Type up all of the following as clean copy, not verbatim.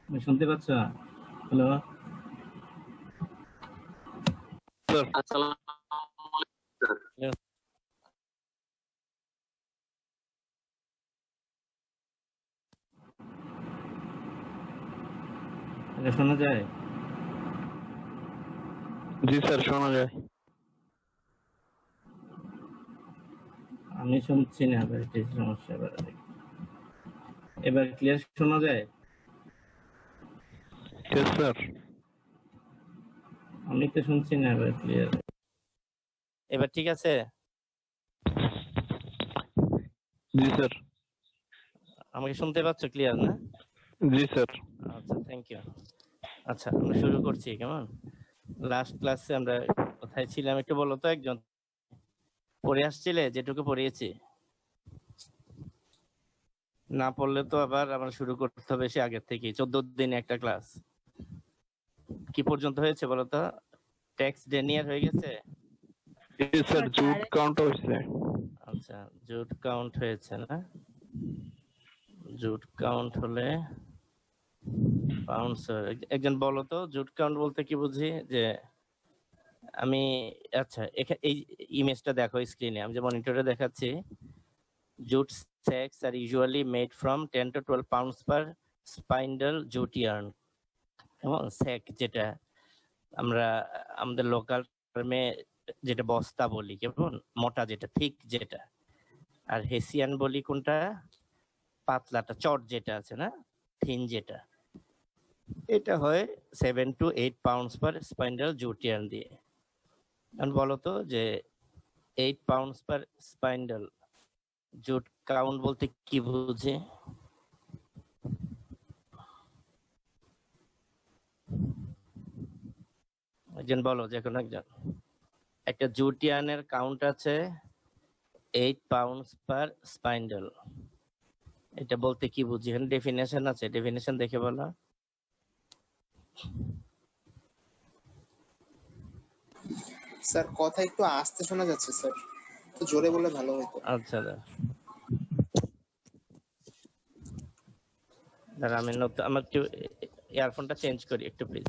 শুনতে পাচ্ছ? হ্যালো, এটা শোনা যায়? জি স্যার, শোনা যায়। আমি শুনছি না, সমস্যা। এবার ক্লিয়ার শোনা যায়? Yes sir. আমি তো শুনছি না এবার ক্লিয়ার। এবার ঠিক আছে? জি স্যার। আমাকে শুনতে পাচ্ছ ক্লিয়ার না? জি স্যার। আচ্ছা, থ্যাংক ইউ। আচ্ছা, আমরা শুরু করছি। কেমন? লাস্ট ক্লাসে আমরা কোথায় ছিলাম একটু বলো তো একজন। পড়ে আসছিলে যেটুকু পড়িয়েছি? না পড়লে তো আবার আমরা শুরু করতে হবে সে আগের থেকে। 14 দিনে একটা ক্লাস। কি পর্যন্ত হয়েছে বলো তো? ট্যাক্স ডেনিয়ার হয়ে গেছে? জি স্যার, জুট কাউন্ট হয়েছে। আচ্ছা, জুট কাউন্ট হয়েছে না? জুট কাউন্ট হলে পাউন্ডস। একজন বলো তো জুট কাউন্ট বলতে কি বুঝি? যে আমি আচ্ছা এই ইমেজটা দেখো স্ক্রিনে, আমি যে মনিটরে দেখাচ্ছি। Jute sacks are usually made from 10 to 12 pounds per spindle jute yarn. এবং স্যাক যেটা আমরা আমাদের লোকাল টার্মে যেটা বস্তা বলি, কেমন মোটা যেটা থিক যেটা, আর হেসিয়ান বলি কোনটা? পাতলাটা চট যেটা আছে না, থিন যেটা। এটা হয় 7 to 8 pounds per spindle jute yarn দিয়ে। এখন বলো তো যে 8 pounds per spindle jute count বলতে কি বুঝে? একজন বলো, যে কোনো একজন। একটা জুট ইয়ার্নের কাউন্ট আছে 8 pounds per spindle। এটা বলতে কি বুঝি? এখানে ডেফিনেশন আছে, ডেফিনেশন দেখে বলো। স্যার কথা একটু আস্তে শোনা যাচ্ছে স্যার, একটু জোরে বললে ভালো হতো। আচ্ছা দাঁড়া, আমি নতুন আমার একটু ইয়ারফোনটা চেঞ্জ করি একটু প্লিজ।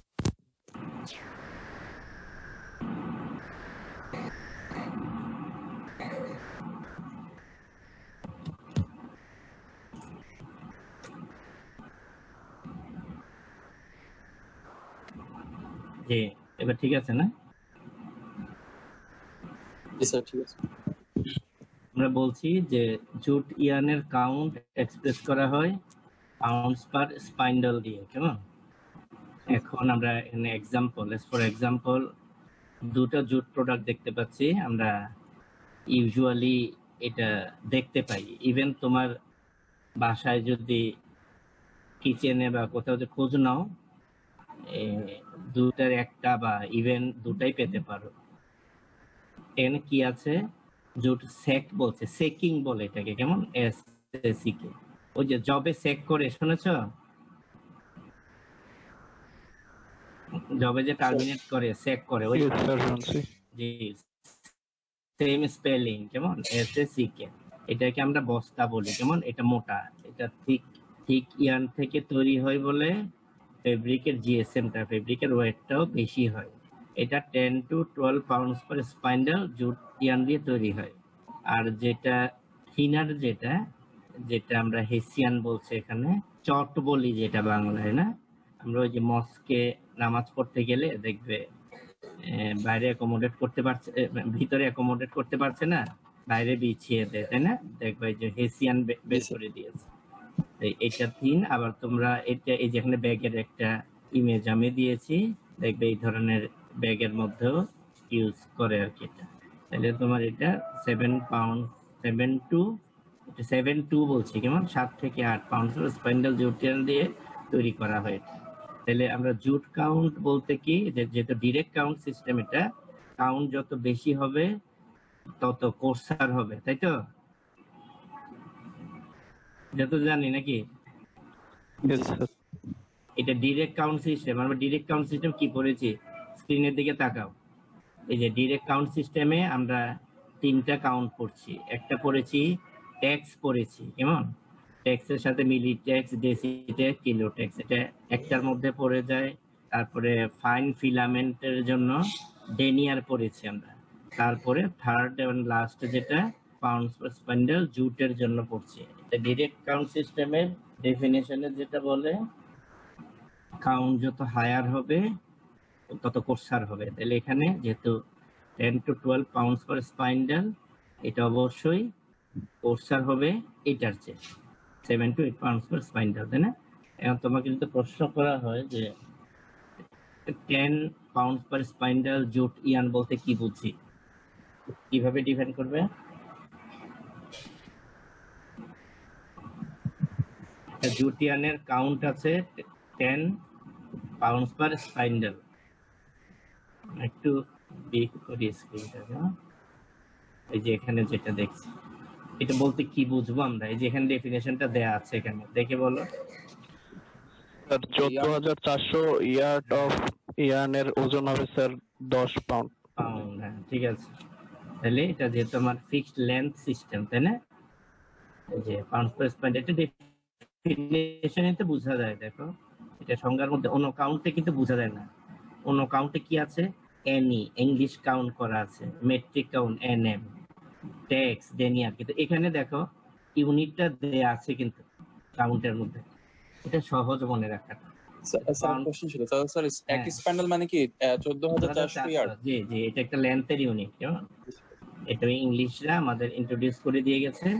জি, এবার ঠিক আছে না? জি স্যার, ঠিক আছে। আমরা বলছি যে জুট ইয়ার্নের কাউন্ট এক্সপ্রেস করা হয় পাউন্ডস পার স্পাইন্ডল দিয়ে। কেমন? এখন আমরা এখানে ফর এক্সাম্পল দুটো জুট প্রোডাক্ট দেখতে পাচ্ছি আমরা। ইউজুয়ালি এটা দেখতে পাই, ইভেন তোমার বাসায় যদি কিচেনে বা কোথাও যে খোঁজ নাও, দুটার একটা বা ইভেন দুটাই পেতে পারো। এখানে কি আছে? জুট সেক বলছে, সেকিং বলে এটাকে। কেমন? SACK। ওই যে জবে সেক করে, শুনেছ? জবে যে টার্মিনেট করে, সেক করে, ওই জি সেম স্পেলিং। কেমন? SACK। এটাকে আমরা বস্তা বলি। কেমন? এটা মোটা, এটা ঠিক ইয়ার্ন থেকে তৈরি হয় বলে ফেব্রিকের জিএসএমটা, ফেব্রিকের ওয়েটটাও বেশি হয়। এটা 10 to 12 pounds per spindle jute yarn দিয়ে তৈরি হয়। আর যেটা থিনার, যেটা আমরা হেসিয়ান বলছি এখানে, চট বলি যেটা বাংলায়, না? আমরা ওই যে মস্কে নামাজ পড়তে গেলে দেখবে বাইরে অ্যাকোমোডেট করতে পারছে, ভিতরে অ্যাকোমোডেট করতে পারছে না, বাইরে বিছিয়ে দেয়, তাই না? দেখবে যে হেসিয়ান বের করে দিয়েছে। এটা থিন। আবার তোমরা এটা এই যেখানে ব্যাগের একটা ইমেজ আমি দিয়েছি, দেখবে এই ধরনের ব্যাগের মধ্যেও ইউজ করে আর কি। এটা তাহলে তোমার এটা 7 পাউন্ড 7 to বলছি, কেমন 7 থেকে 8 পাউন্ড স্পাইন্ডাল জুট ইয়ার্ন দিয়ে তৈরি করা হয়। তাহলে আমরা জুট কাউন্ট বলতে কি, যেহেতু ডিরেক্ট কাউন্ট সিস্টেম, এটা কাউন্ট যত বেশি হবে তত কোর্সার হবে, তাই তো? যত জানি নাকি? এটা ডিরেক্ট কাউন্ট সিস্টেম। আমরা ডিরেক্ট কাউন্ট সিস্টেম কি পড়েছি? স্ক্রিনের দিকে তাকাও। এই যে ডিরেক্ট কাউন্ট সিস্টেমে আমরা তিনটা কাউন্ট পড়ছি। একটা পড়েছি ট্যাক্স পড়েছি, কেমন? ট্যাক্সের সাথে মিলিট্যাক্স, ডেসিট্যাক্স, কিলোট্যাক্স, এটা একটার মধ্যে পড়ে যায়। তারপরে ফাইন ফিলামেন্টের জন্য ডেনিয়ার পড়েছি আমরা। তারপরে থার্ড এবং লাস্ট যেটা পাউন্ডস পার স্পান্ডেল জুটের জন্য পড়ছি। ডিরেক্ট কাউন্ট সিস্টেমের ডেফিনেশনে যেটা বলে কাউন্ট যত হায়ার হবে তত কোর্সার হবে। তাহলে এখানে যেহেতু 10 to 12 পাউন্ডস পার স্পাইন্ডেল, এটা অবশ্যই কোর্সার হবে এটার চেয়ে 7 to 8 পাউন্ডস পার স্পাইন্ডেল, তাই না? এখন তোমাকে যদি প্রশ্ন করা হয় যে 10 পাউন্ডস পার স্পাইন্ডেল জুট ইয়ান বলতে কি বুঝি, কিভাবে ডিফাইন করবে? জুট ইয়ানের কাউন্ট আছে 10 পাউন্ডস পার স্পাইন্ডেল। একটু বিগ করি স্ক্রিনটা, এই যে এখানে যেটা দেখছি এটা বলতে কি বুঝবো আমরা? এই যে এখানে ডেফিনেশনটা দেয়া আছে, এখানে দেখে বলো। স্যার 14,400 ইয়ার্ড অফ ইয়ার্নের ওজন হবে স্যার 10 পাউন্ড। পাউন্ড, হ্যাঁ ঠিক আছে। তাহলে এটা যেহেতু আমার ফিক্সড লেন্থ সিস্টেম, তাই না? এই যে পাউন্ড পার স্পাইন্ড, এটা ডেফিনেশনে তো বোঝা যায়। দেখো এটা সংজ্ঞার মধ্যে অন্য কাউন্টে কিন্তু বোঝা যায় না। অন্য কাউন্টে কি আছে? এনি, ইংলিশ কাউন্ট করা আছে, metric count NM, tex, denier, কিন্তু এখানে দেখো ইউনিটটা দেয়া আছে কিন্তু কাউন্টের মধ্যে। এটা সহজ মনে রাখা। স্যার কোশ্চেন ছিল তাহলে স্যার এক স্প্যান্ডেল মানে কি 14,400 ইয়ার্ড? জি জি, এটা একটা লেন্থের ইউনিট, কেমন? এটা ইংলিশরা আমাদের ইন্ট্রোডিউস করে দিয়ে গেছে।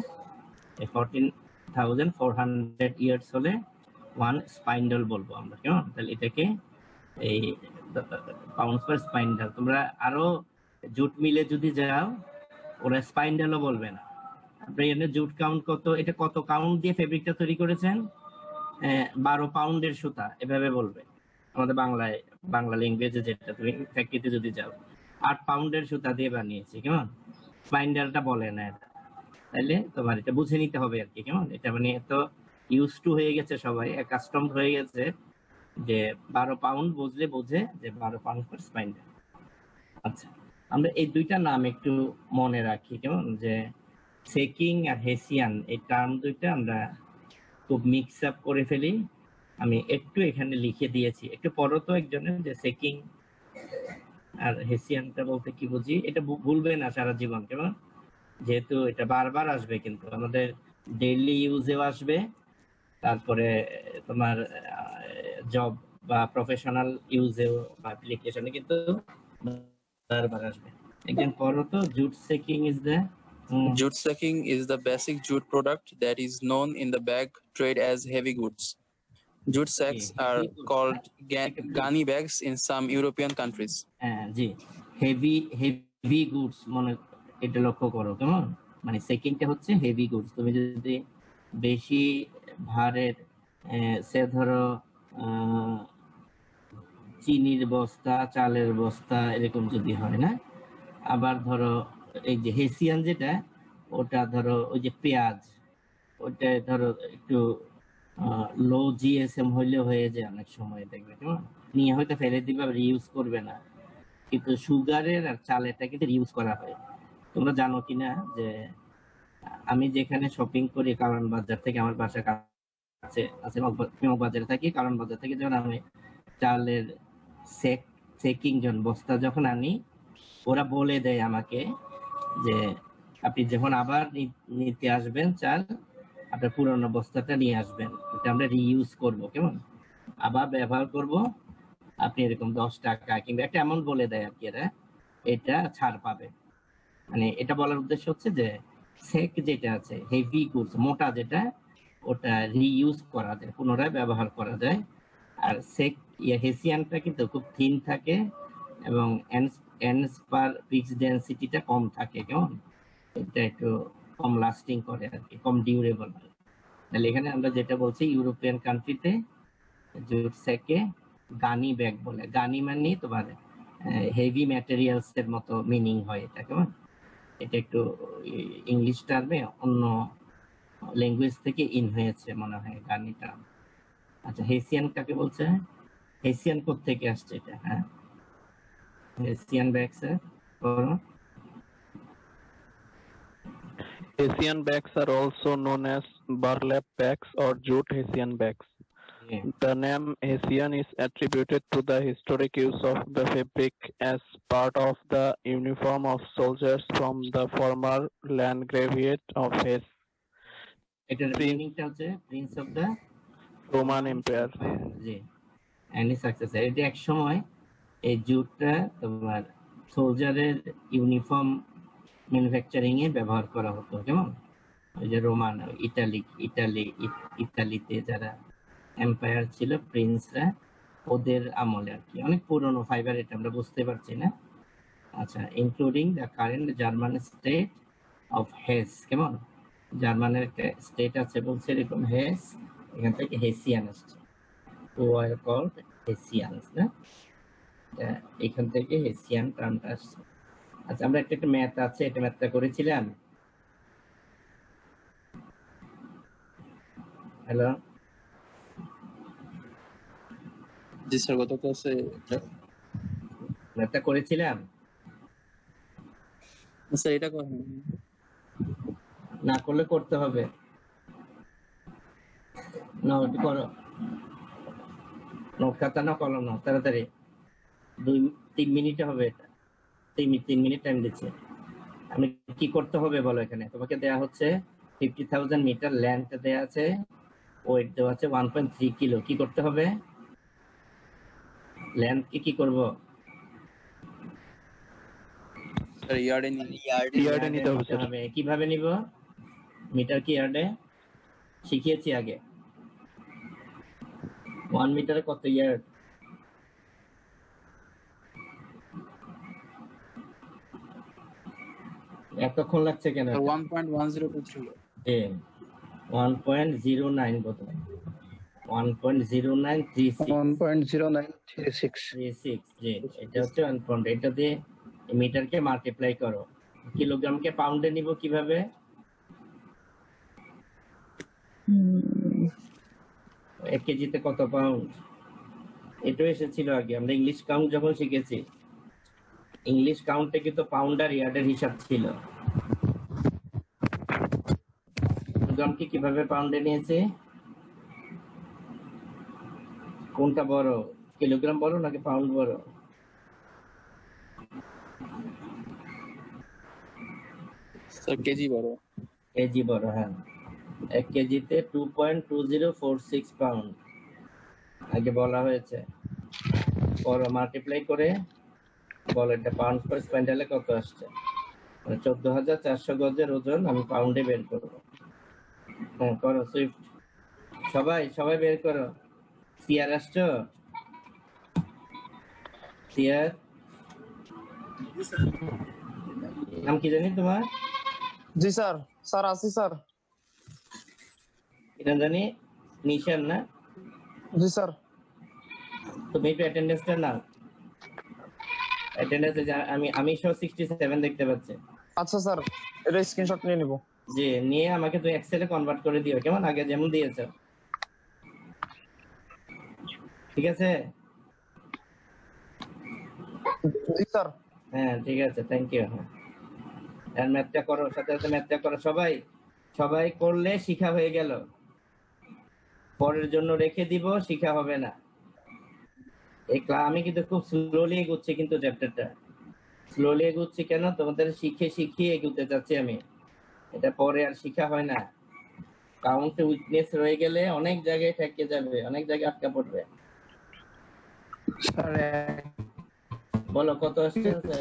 14,400 ইয়ার্স হলে 1 স্পাইন্ডেল বলবো আমরা, কেমন? তাহলে এটাকে এই পাউন্ডস পার স্পাইন্ডেল। তোমরা আরো জুট মিলে যদি যাও ওরা স্পাইন্ডেলও বলবে না। আপনি এখানে জুট কাউন্ট কত, এটা কত কাউন্ট দিয়ে ফেব্রিকটা তৈরি করেছেন? 12 পাউন্ডের সুতা, এভাবে বলবে। আমাদের বাংলা ল্যাঙ্গুয়েজে যেটা, তুমি ফ্যাক্টরিতে যদি যাও 8 পাউন্ডের সুতা দিয়ে বানিয়েছি, কেমন? স্পাইন্ডেলটা বলে না এটা। তাইলে তোমার এটা বুঝে নিতে হবে আর কি, কেমন? এটা মানে এত ইউজ টু হয়ে গেছে, সবাই অ্যাকাস্টম হয়ে গেছে যে 12 পাউন্ড বুঝলে বোঝে যে 12 পাউন্ড পার স্পাইন্ডেল। আচ্ছা, আমরা এই দুইটা নাম একটু মনে রাখি, কেমন? যে সেকিং আর হেসিয়ান, এই টার্ম দুইটা আমরা খুব মিক্স আপ করে ফেলি। আমি একটু এখানে লিখে দিয়েছি, একটু পড়ো তো একজনের, যে সেকিং আর হেসিয়ানটা বলতে কি বুঝি। এটা ভুলবে না সারা জীবন, কেমন? যেহেতু এটা বারবার আসবে, কিন্তু আমাদের ডেইলি ইউজেও আসবে, তারপরে তোমার জব বা প্রফেশনাল ইউজেও বা অ্যাপ্লিকেশনে কিন্তু বারবার আসবে। একজন পড়ো তো, jute sacking is the Jute sacking is the basic jute product that is known in the bag trade as heavy goods. Jute sacks are called gunny bags in some European countries. হ্যাঁ জি, heavy goods মনে, এটা লক্ষ্য করো, কেমন? মানে সেকেন্ডটা হচ্ছে heavy goods. তুমি যদি বেশি ভারের সে ধরো চিনির বস্তা, চালের বস্তা, এরকম যদি হয় না। আবার ধরো এই যে হেসিয়ান যেটা, ওটা ধরো ওই যে পেঁয়াজ, ওটা ধরো একটু লো জিএসএম হইলে হয়ে যায় অনেক সময়, দেখবে কেমন? নিয়ে হয়তো ফেলে দিবে, রিউজ করবে না। কিন্তু সুগারের আর চালেরটা কিন্তু রিউজ করা হয়। তোমরা জানো কিনা যে আমি যেখানে শপিং করি কারণ বাজার থেকে, আমার বাসা কাছে আছে, বাজারে থাকি, কারণ বাজার থেকে যখন আমি চালের সেকিং বস্তা যখন আনি, ওরা বলে দেয় আমাকে যে আপনি যখন আবার নিতে আসবেন চাল, আপনার পুরোনো বস্তাটা নিয়ে আসবেন, এটা আমরা রিইউজ করব, কেমন? আবার ব্যবহার করব, আপনি এরকম 10 টাকা কিংবা একটা এমন বলে দেয় আর কি, এরা এটা ছাড় পাবে। মানে এটা বলার উদ্দেশ্য হচ্ছে যে সেক যেটা আছে, হেভি গুডস, মোটা যেটা, ওটা রিইউজ করা যায়, পুনরায় ব্যবহার করা যায়। আর সেক হেসিয়ানটা কিন্তু খুব থিন থাকে এবং এন্ডস পার ফিক্স ডেনসিটিটা কম থাকে, কেমন? এটা একটু কম লাস্টিং করে আর কি, কম ডিউরেবল। তাহলে এখানে আমরা যেটা বলছি, ইউরোপিয়ান কান্ট্রিতে জুট সেকে গানি ব্যাগ বলে। গানি মানে তোমার হেভি ম্যাটেরিয়ালস এর মতো মিনিং হয় এটা, কেমন? এটা একটু ইংলিশ টার্মে অন্য ল্যাঙ্গুয়েজ থেকে ইন হয়েছে মনে হয় গানিটা। আচ্ছা, হেসিয়ান কাকে বলছে? হেসিয়ান কোথা থেকে আসছে এটা? হ্যাঁ, Hessian bag sir, Hessian bags are also known as burlap bags or jute Hessian bags. Yeah. The name Hessian is attributed to the historic use of the fabric as part of the uniform of soldiers from the former Landgraviate of Hesse, এটার Prince মিনিংটা হচ্ছে prince of the Roman Empire. জি and successor. এটা এক সময় এই জুটটা তোমার সোলজারের uniform manufacturing এ ব্যবহার করা হতো, কেমন ওই যে রোমান ইতালিতে যারা এম্পায়ার ছিল প্রিন্সরা, ওদের আমলে আর কি, অনেক পুরনো ফাইবার, এটা আমরা বুঝতে পারছি না। আচ্ছা, including the current German state of Hesse, কেমন জার্মানের একটা স্টেট আছে বলছে এরকম হেস, এখান থেকে হেসিয়ান আসছে, ও আর কল্ড হেসিয়ানস না, এখান থেকে হেসিয়ান টার্মটা আসছে। আচ্ছা, আমরা একটা ম্যাথ আছে, এটা ম্যাথটা করেছিলাম। হ্যালো জি স্যার, গত ক্লাসে ম্যাথটা করেছিলাম স্যার এটা করেন। না করলে করতে হবে, না ওটা করো, নোট খাতা না কলম না, তাড়াতাড়ি 2-3 মিনিটে হবে এটা, 3 মিনিট টাইম দিচ্ছে। আমি কি করতে হবে বলো, এখানে তোমাকে দেয়া হচ্ছে 50,000 মিটার ল্যান্ড দেয়া আছে, ওয়েট দেওয়া আছে 1.3 কিলো, কি করতে হবে? ল্যান্ড কি করব? স্যার ইয়ার্ডে ইয়ার্ডে নিতে হবে স্যার। কিভাবে নিব? মিটার কি ইয়ার্ডে শিখিয়েছি আগে। 1 মিটারে কত ইয়ার্ড? এতক্ষণ লাগছে কেন? 1.1023 1.09 কত? 1.0936 1.0936 জি, এটা হচ্ছে 1 পাউন্ড। এটা দিয়ে মিটারকে মাল্টিপ্লাই করো, কিলোগ্রামকে পাউন্ডে নিব কিভাবে? 1 কেজিতে কত পাউন্ড? এটাও এসেছিল আগে, আমরা ইংলিশ কাউন্ট যখন শিখেছি, ইংলিশ কাউন্টে কিন্তু পাউন্ড আর ইয়ার্ডের হিসাব ছিল। কিলোগ্রামকে কিভাবে পাউন্ডে নিয়েছে? কোনটা বড়, কিলোগ্রাম বড় নাকি পাউন্ড বড়? স্যার কেজি বড়। কেজি বড়, হ্যাঁ। 1 কেজিতে 2.2046 পাউন্ড আগে বলা হয়েছে, পরে মাল্টিপ্লাই করে বলো এটা পাউন্ড পার স্প্যান্ডেলে কত আসছে। 14,400 গজের ওজন আমি পাউন্ডে বের করব। হ্যাঁ করো সুইফট, সবাই বের করো। সিয়ার আসছো? সিয়ার নাম কি জানি তোমার? জি স্যার, স্যার আছি স্যার। এটা জানি নিশান না? জি স্যার। তুমি একটু অ্যাটেন্ডেন্সটা নাও। অ্যাটেন্ডেন্সে আমি সহ 67 দেখতে পাচ্ছি। আচ্ছা স্যার, এটা স্ক্রিনশট নিয়ে নিব। জি, নিয়ে আমাকে তুমি এক্সেলে কনভার্ট করে দিও, কেমন আগে যেমন দিয়েছো, ঠিক আছে? জি স্যার। হ্যাঁ ঠিক আছে, থ্যাংক ইউ। আর ম্যাথটা করো, সাথে সাথে ম্যাথটা করো। সবাই করলে শিখা হয়ে গেল, পরের জন্য রেখে দিব, শিখা হবে না। আমি কিন্তু খুব স্লোলি এগুচ্ছি, কিন্তু চ্যাপ্টারটা স্লোলি এগুচ্ছি কেন? তোমাদের শিখিয়ে এগুতে যাচ্ছি আমি, এটা পরে আর শিখা হয় না। কাউন্টে উইকনেস রয়ে গেলে অনেক জায়গায় ঠেকে যাবে, অনেক জায়গায় আটকা পড়বে। বলো কত আসছে স্যার?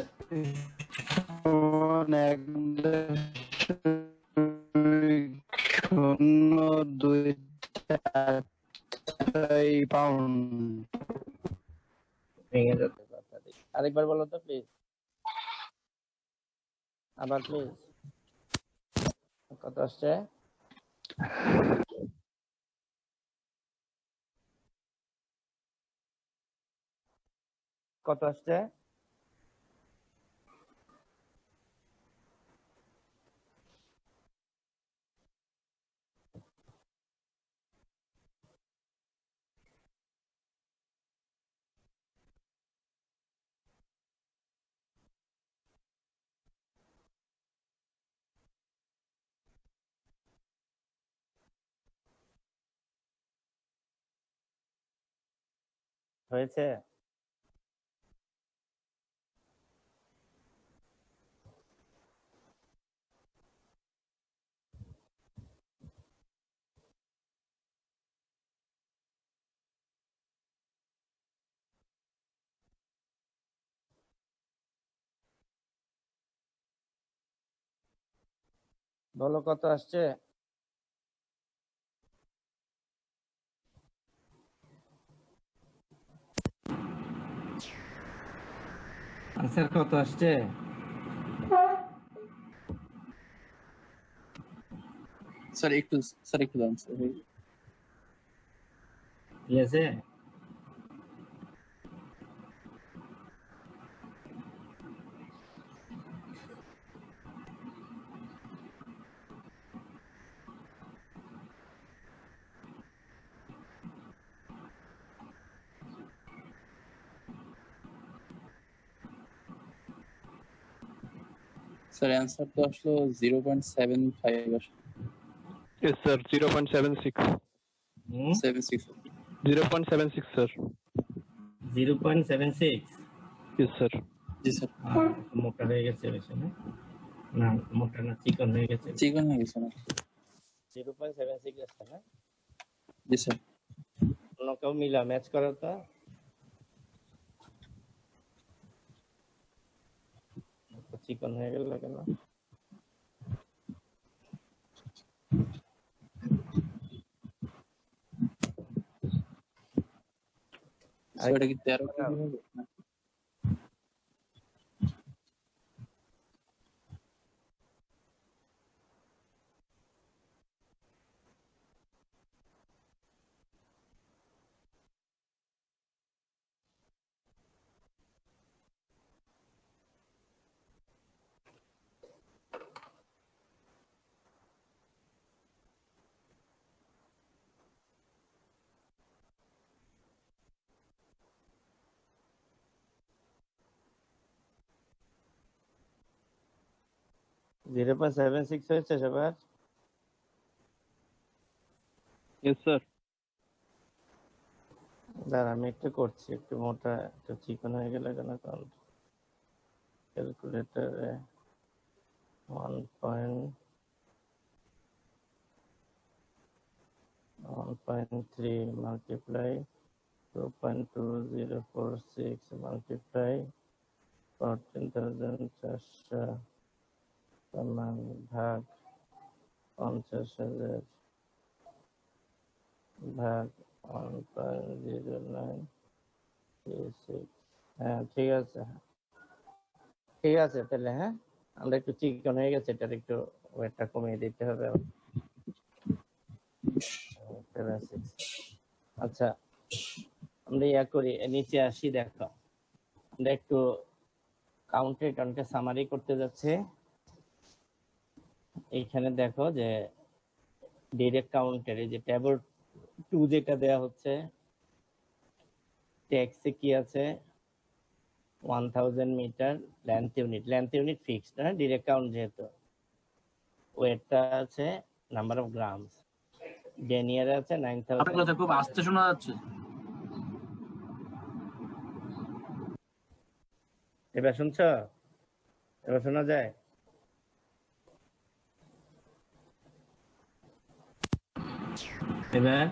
ভেঙে যাচ্ছে কথা। আরেকবার বলো তো প্লিজ, আবার প্লিজ। কত আসছে? কত আসছে? হয়েছে? বলো কত আসছে? আনসার কত আসছে? স্যার একটু দাঁড়ান স্যার। ঠিক আছে, স্যার অ্যান্সার তো আসলো 0.75 আসলো। Yes, sir. 0.76. 76 0.76, sir. 0.76। Yes, sir. জি স্যার। মোটা হয়ে গেছে বেশি না? না মোটা না, চিকন হয়ে গেছে। চিকন হয়ে গেছে না? 0.76 আসছে না? জি স্যার। অন্য কেউ মিলা ম্যাচ করো তো। চিকন হয়ে গেল কেন? স্যার এটা কি 13 কেজি হবে? না। জিরো পয়েন্ট সেভেন সিক্স হয়েছে সবার? Yes, sir. দাঁড়া আমি একটু করছি, একটু মোটা একটু চিকন হয়ে গেলে কেন? কারণ ক্যালকুলেটারে 1.3 multiply 2.2046 multiply 14,400 সমান ভাগ 50,000 ভাগ 1.0936। হ্যাঁ ঠিক আছে, ঠিক আছে তাহলে। হ্যাঁ আমরা একটু চিকন হয়ে গেছে, এটার একটু ওয়েটটা কমিয়ে দিতে হবে। 76। আচ্ছা আমরা ইয়া করি, নিচে আসি। দেখো আমরা একটু কাউন্টের কাউন্টে সামারি করতে যাচ্ছে। এইখানে দেখো যে ডিরেক্ট কাউন্টের এই যে টেবল 2 যেটা দেয়া হচ্ছে, টেক্সে কি আছে 1000 মিটার লেন্থ ইউনিট ফিক্সড, হ্যাঁ ডিরেক্ট কাউন্ট যেহেতু। ওয়েটটা আছে নাম্বার অফ গ্রামস, ডেনিয়ারে আছে 9000। আপনার কথা খুব আস্তে শোনা যাচ্ছে। এবার শুনছ? এবার শোনা যায়? এবার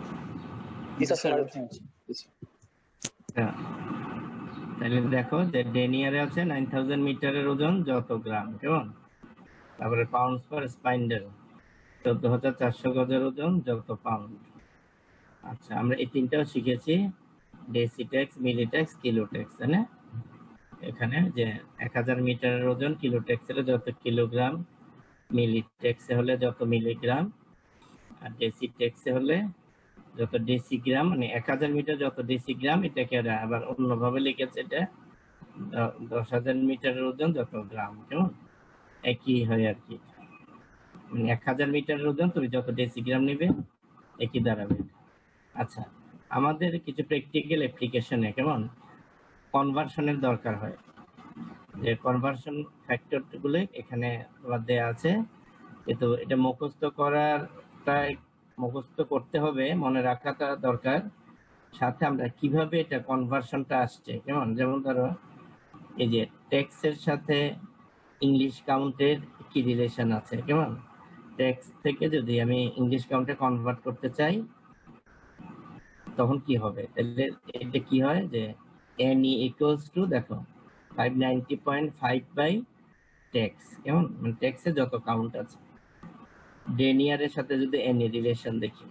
তাহলে দেখো যে ডেনিয়ারে আছে 9000 মিটারের ওজন যত গ্রাম, কেমন? তারপরে পাউন্ডস পার স্পাইন্ডেল 14,400 গজের ওজন যত পাউন্ড। আচ্ছা আমরা এই তিনটাও শিখেছি, ডেসিটেক্স, মিলিটেক্স, কিলোটেক্স, তাই না? এখানে যে 1000 মিটারের ওজন কিলোটেক্স হলে যত কিলোগ্রাম, মিলিটেক্সে হলে যত মিলিগ্রাম, আর ডেসিটেক্সে হলে যত ডেসিগ্রাম, মানে 1000 মিটার যত ডেসিগ্রাম। এটাকে আবার অন্যভাবে লিখেছে, এটা 10,000 মিটারের ওজন যত গ্রাম, কেমন? একই হয় আর কি, মানে 1000 মিটারের ওজন তুমি যত ডেসিগ্রাম নেবে একই দাঁড়াবে। আচ্ছা আমাদের কিছু প্র্যাকটিক্যাল অ্যাপ্লিকেশনে কেমন কনভার্সনের দরকার হয়, যে কনভার্সন ফ্যাক্টরগুলো এখানে দেয়া আছে, কিন্তু এটা মুখস্থ করতে হবে, মনে রাখাটা দরকার। সাথে আমরা কিভাবে এটা কনভার্সনটা আসছে, কেমন যেমন ধরো এই যে টেক্সের সাথে ইংলিশ কাউন্টের কি রিলেশন আছে, কেমন টেক্সট থেকে যদি আমি ইংলিশ কাউন্টে কনভার্ট করতে চাই তখন কি হবে, তাহলে এটা কি হয় যে NE ইকুয়ালস টু দেখো 590.5 বাই টেক্স, কেমন মানে টেক্সে যত কাউন্ট আছে, ডেনিয়ারের সাথে যদি NE রিলেশন দেখি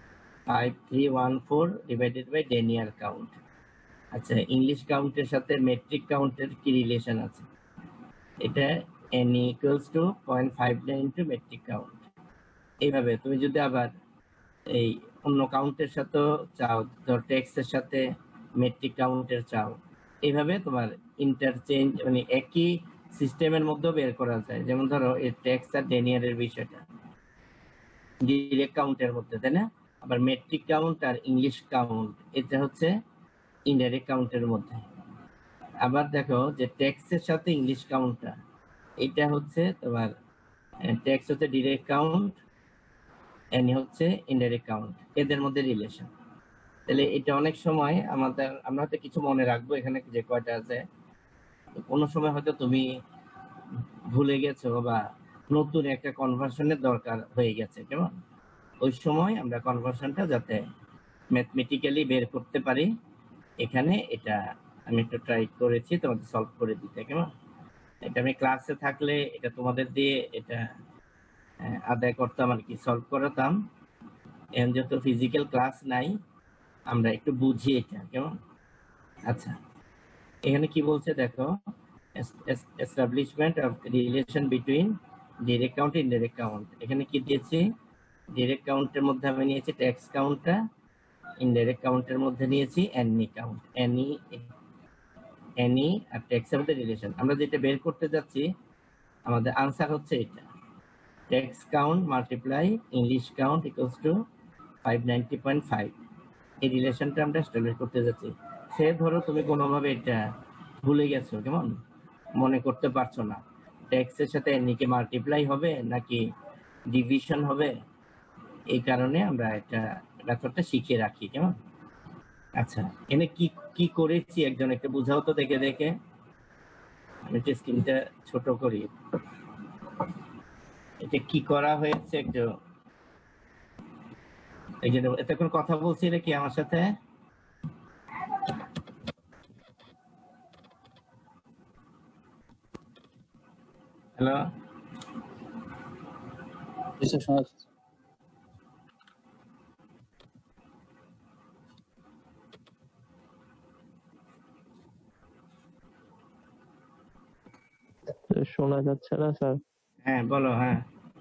5314 ডিভাইডেড বাই ডেনিয়ার কাউন্ট। আচ্ছা, ইংলিশ কাউন্টের সাথে মেট্রিক কাউন্টের কি রিলেশন আছে, এটা NE equals to 0.59 into metric count. এইভাবে তুমি যদি আবার এই অন্য কাউন্টের সাথে চাও, ধর টেক্সের সাথে মেট্রিক কাউন্টের চাও, এইভাবে তোমার ইন্টারচেঞ্জ মানে একই সিস্টেমের মধ্যেও বের করা যায়। যেমন ধরো এই টেক্স আর ডেনিয়ারের বিষয়টা ডিরেক্ট কাউন্টের মধ্যে, তাই না? আবার মেট্রিক কাউন্ট আর ইংলিশ কাউন্ট এটা হচ্ছে ইনডাইরেক্ট কাউন্টের মধ্যে। আবার দেখো যে টেক্সের সাথে ইংলিশ কাউন্টটা এটা হচ্ছে তোমার টেক্স হচ্ছে ডিরেক্ট কাউন্ট, NE হচ্ছে ইনডাইরেক্ট কাউন্ট, এদের মধ্যে রিলেশন। তাহলে এটা অনেক সময় আমরা হয়তো কিছু মনে রাখবো এখানে যে কয়টা আছে, কোনো সময় হয়তো তুমি ভুলে গেছো বা নতুন একটা কনভার্সনের দরকার হয়ে গেছে, কেমন ওই সময় আমরা কনভার্সনটা যাতে ম্যাথমেটিক্যালি বের করতে পারি, এখানে এটা আমি একটু ট্রাই করেছি তোমাদের সলভ করে দিতে, কেমন এটা আমি ক্লাসে থাকলে এটা তোমাদের দিয়ে এটা আদায় করতাম আর কি, সলভ করাতাম। এখন যেহেতু ফিজিক্যাল ক্লাস নাই আমরা একটু বুঝি এটা, কেমন। আচ্ছা, এখানে কি বলছে দেখো, establishment of relation between direct count indirect count. এখানে কি দিয়েছি, ডিরেক্ট কাউন্টের মধ্যে আমি নিয়েছি টেক্স কাউন্টটা, ইনডাইরেক্ট কাউন্টের মধ্যে নিয়েছি NE কাউন্ট। NE আর টেক্সের মধ্যে রিলেশন আমরা যেটা বের করতে যাচ্ছি, আমাদের আনসার হচ্ছে এটা, tex count multiply English count equals to 590.5। এই রিলেশনটা আমরা এস্টাবলিশ করতে যাচ্ছি। সে ধরো তুমি কোনোভাবে এটা ভুলে গেছো, কেমন মনে করতে পারছো না, টেক্সের সাথে NE কে মাল্টিপ্লাই হবে নাকি ডিভিশন হবে, এই কারণে আমরা এটা ব্যাপারটা শিখে রাখি, কেমন। আচ্ছা, এখানে কি কি করেছি একজন একটা বুঝাও তো দেখে দেখে, আমি একটু স্ক্রিনটা ছোট করি, এটা কি করা হয়েছে একটু। এই যে এতক্ষণ কথা বলছি কি আমার সাথে, হ্যালো শোনা যাচ্ছে না স্যার? হ্যাঁ বলো, হ্যাঁ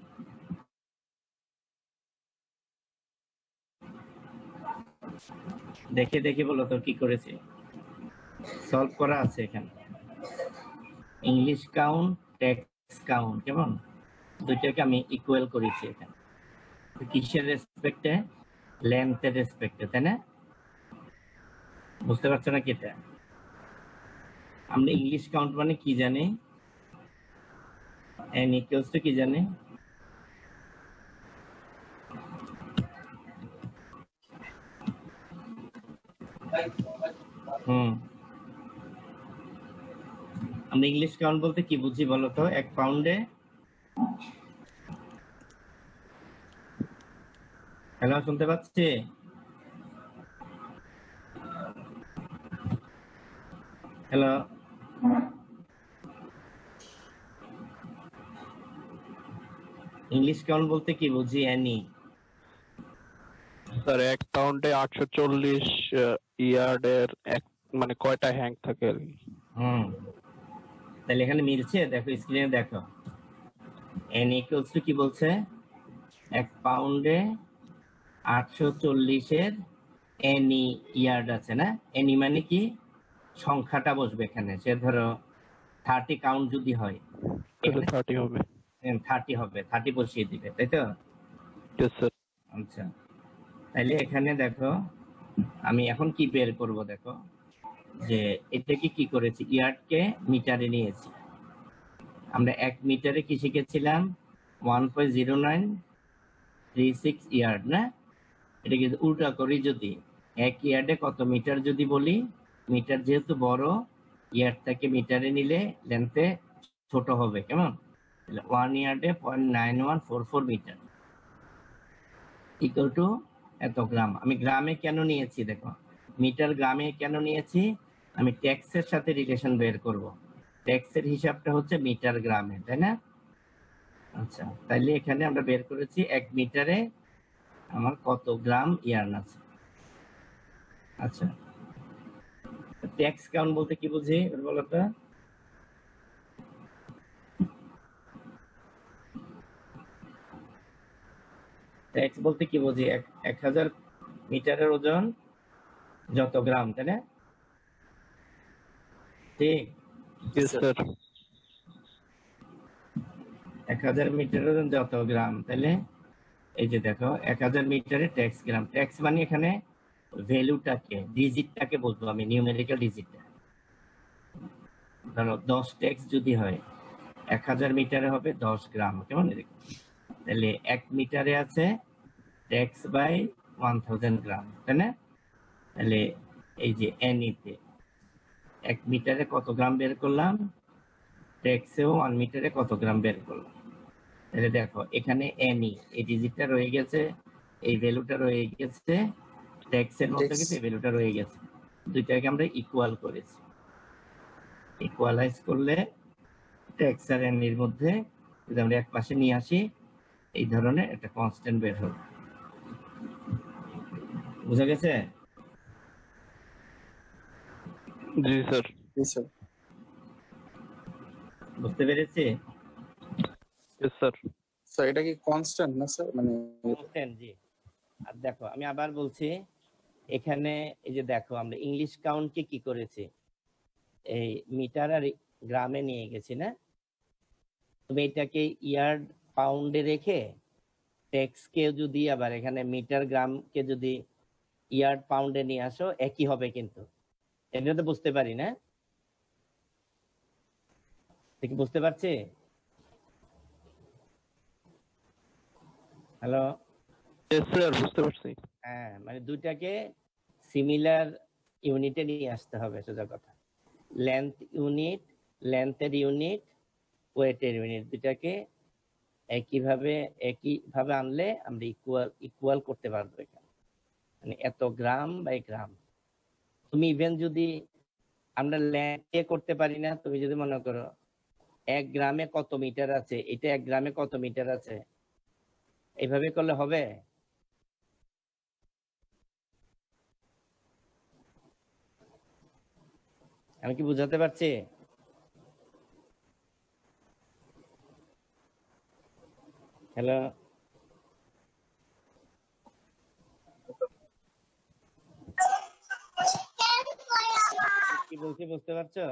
দেখে দেখে বলো তো কি করেছি, সলভ করা আছে এখানে। ইংলিশ কাউন্ট টেক্স কাউন্ট, কেমন দুইটাকে আমি ইকুয়াল করেছি এখানে, কিসের রেসপেক্টে, লেন্থের রেসপেক্টে, তাই না? বুঝতে পারছো না কি এটা? আমরা ইংলিশ কাউন্ট মানে কি জানি, n ইকুয়ালস টু কি জানি, আমরা ইংলিশ কাউন্ট বলতে কি বুঝি বলো তো, এক পাউন্ডে, হ্যালো শুনতে পাচ্ছি, হ্যালো ইংলিশ কাউন্ট বলতে কি বুঝি, NE স্যার 1 পাউন্ডে 840 ইয়ার্ডের এক মানে কয়টা হ্যাং থাকে আর কি। তাহলে এখানে মিলছে, দেখো স্ক্রিনে দেখো, NE ইকুয়ালস টু কি বলছে, 1 পাউন্ডে 840 এর NE ইয়ার্ড আছে না, NE মানে কি সংখ্যাটা বসবে এখানে, সে ধরো 30 কাউন্ট যদি হয়, 30 হবে, 30 হবে, 30 বসিয়ে দিবে, তাই তো? আচ্ছা, তাহলে এখানে দেখো আমি এখন কি বের করব, দেখো যে এটাকে কি করেছি, ইয়ার্ডকে মিটারে নিয়েছি। আমরা 1 মিটারে কি শিখেছিলাম, 1.0936 ইয়ার্ড না, এটা কিন্তু উল্টা করি যদি এক ইয়ার্ডে কত মিটার যদি বলি, মিটার যেহেতু বড়, ইয়ার্ডটাকে মিটারে নিলে লেন্থে ছোট হবে, কেমন? 1 ইয়ার্ডে 0.9144 মিটার ইকুয়াল টু এত গ্রাম। আমি গ্রামে কেন নিয়েছি দেখো, মিটার গ্রামে কেন নিয়েছি, আমি ট্যাক্সের সাথে রিলেশন বের করব। ট্যাক্সের হিসাবটা হচ্ছে মিটার গ্রামে, তাই না? আচ্ছা, তাইলে এখানে আমরা বের করেছি 1 মিটারে আমার কত গ্রাম ইয়ার্ন আছে। আচ্ছা, ট্যাক্স কাউন্ট বলতে কি বুঝি বলো তো? ট্যাক্স বলতে কি বুঝি? 1000 মিটারের ওজন যত গ্রাম, তাই না? ঠিক। Yes, sir. 1000 মিটারের ওজন যত গ্রাম, তাহলে এই যে দেখো 1000 মিটারে ট্যাক্স গ্রাম। ট্যাক্স মানে এখানে ভ্যালুটাকে, ডিজিটটাকে বলবো আমি, নিউমেরিক্যাল ডিজিটটা। ধরো 10 ট্যাক্স যদি হয়, 1000 মিটারে হবে 10 গ্রাম, কেমন? তাহলে 1 মিটারে আছে ট্যাক্স বাই 1000 গ্রাম, তাই না? তাহলে এই যে এনিতে 1 মিটারে কত গ্রাম বের করলাম, ট্যাক্সেও 1 মিটারে কত গ্রাম বের করলাম। তাহলে দেখো এখানে এনি, এই ডিজিটটা রয়ে গেছে, এই ভ্যালুটা রয়ে গেছে, ট্যাক্সের মধ্যে কিন্তু এই ভ্যালুটা রয়ে গেছে, দুইটাকে আমরা ইকুয়াল করেছি। ইকুয়ালাইজ করলে ট্যাক্স আর এনির মধ্যে যদি আমরা এক পাশে নিয়ে আসি, এই ধরনের একটা কনস্ট্যান্ট বের হবে। বুঝা গেছে? জি স্যার। জি স্যার। বুঝতে পেরেছি? Yes, sir. স্যার এটা কি কনস্ট্যান্ট না স্যার, মানে কনস্ট্যান্ট, জি। আর দেখো আমি আবার বলছি, এখানে এই যে দেখো আমরা ইংলিশ কাউন্টকে কি করেছি, এই মিটার আর গ্রামে নিয়ে গেছি না? তুমি এটাকে ইয়ার্ড পাউন্ডে রেখে ট্যাক্সকে যদি আবার এখানে মিটার গ্রামকে যদি ইয়ার্ড পাউন্ডে নিয়ে আসো, একই হবে কিন্তু। এটা তো বুঝতে পারি না? ঠিক বুঝতে পারছি? হ্যালো? Yes, sir. বুঝতে পারছি। হ্যাঁ, মানে দুইটাকে সিমিলার ইউনিটে নিয়ে আসতে হবে, সোজা কথা। লেন্থ ইউনিট, লেন্থের ইউনিট, ওয়েটের ইউনিট, দুটাকে একইভাবে আনলে আমরা ইকুয়াল করতে পারবো এখানে। মানে এত গ্রাম বাই গ্রাম। তুমি ইভেন যদি আমরা ল্যান্ডে করতে পারি না, তুমি যদি মনে করো 1 গ্রামে কত মিটার আছে, এটা 1 গ্রামে কত মিটার আছে, এইভাবে করলে হবে? আমি কি বুঝাতে পারছি? হ্যালো? কি বলছি বুঝতে পারছো?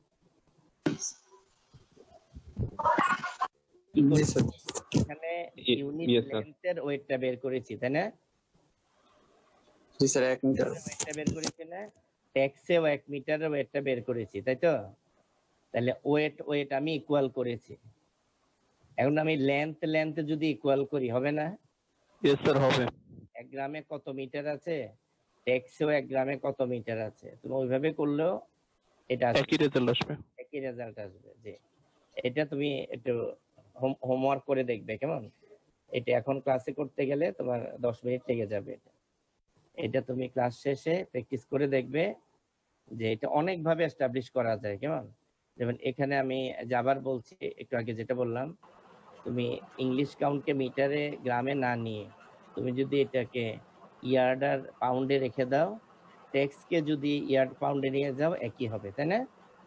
জি স্যার। এখানে ইউনিট Yes, sir. লেন্থের ওয়েটটা বের করেছি, তাই না? জি স্যার 1 মিটার। ওয়েটটা বের করেছি না? ট্যাক্সেও 1 মিটারের ওয়েটটা বের করেছি, তাই তো? তাহলে ওয়েট আমি ইকুয়াল করেছি। এখন আমি লেন্থ যদি ইকুয়াল করি, হবে না? Yes, sir. হবে। 1 গ্রামে কত মিটার আছে, ট্যাক্সেও 1 গ্রামে কত মিটার আছে, তুমি ওইভাবে করলেও এটা একই রেজাল্ট আসবে। একই রেজাল্ট আসবে। যে এটা তুমি একটু হোমওয়ার্ক করে দেখবে, কেমন? এটা এখন ক্লাসে করতে গেলে তোমার 10 মিনিট লেগে যাবে। এটা তুমি ক্লাস শেষে প্র্যাকটিস করে দেখবে যে এটা অনেকভাবে এস্টাবলিশ করা যায়, কেমন? যেমন এখানে আমি আবার বলছি, একটু আগে যেটা বললাম, তুমি ইংলিশ কাউন্টকে মিটারে গ্রামে না নিয়ে তুমি যদি এটাকে ইয়ার্ড আর পাউন্ডে রেখে দাও, ট্যাক্সকে যদি ইয়ার্ড পাউন্ডে নিয়ে যাও, একই হবে, তাই না?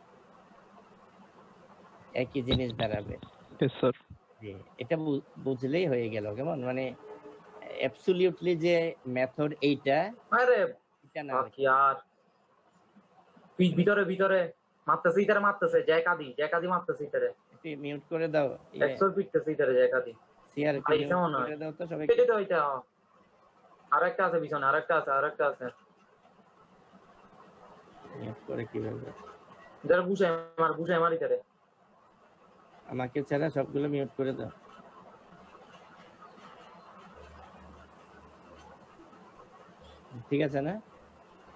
একই জিনিস দাঁড়াবে। Yes, sir. জি, এটা বুঝলেই হয়ে গেল, কেমন? মানে অ্যাবসলিউটলি যে মেথড এইটা, আরে এটা না। বাকি আর ভিতরে মারতেছে, ইতারে মারতেছে, জ্যাকাদি মারতেছে, ইতারে একটু মিউট করে দাও। 100 পিটতেছে, ইতারে জ্যাকাদি। সিআর ভাই কেমন হয়? করে দাও তো সবাই। এটা তো এটা আরেকটা আছে পিছনে, আরেকটা আছে মিউট করে কিভাবে? যারা বুঝায় মার ইতারে। আমাকে ছাড়া সবগুলো মিউট করে দাও। ঠিক আছে না?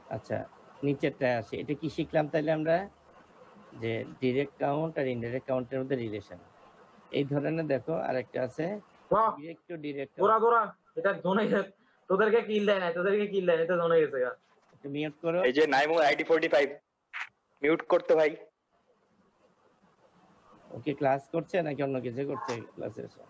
আচ্ছা, নিচেরটা আসে, এটা কি শিখলাম তাহলে আমরা, যে ডিরেক্ট কাউন্ট আর ইনডাইরেক্ট কাউন্টের মধ্যে রিলেশন। এই ধরনের দেখো আরেকটা আছে, বাহ, ডিরেক্ট টু ডিরেক্ট। দৌড়া দৌড়া, এটা জোনে তোদেরকে কিল দেয় না, তোদেরকে কিল দেয় না, এটা জোনে গেছে গা। একটু মিউট করো। এই যে নাইমু আইডি 45 মিউট করতে ভাই। ওকে ক্লাস করছে নাকি অন্য কিছু করছে ক্লাসে এসে?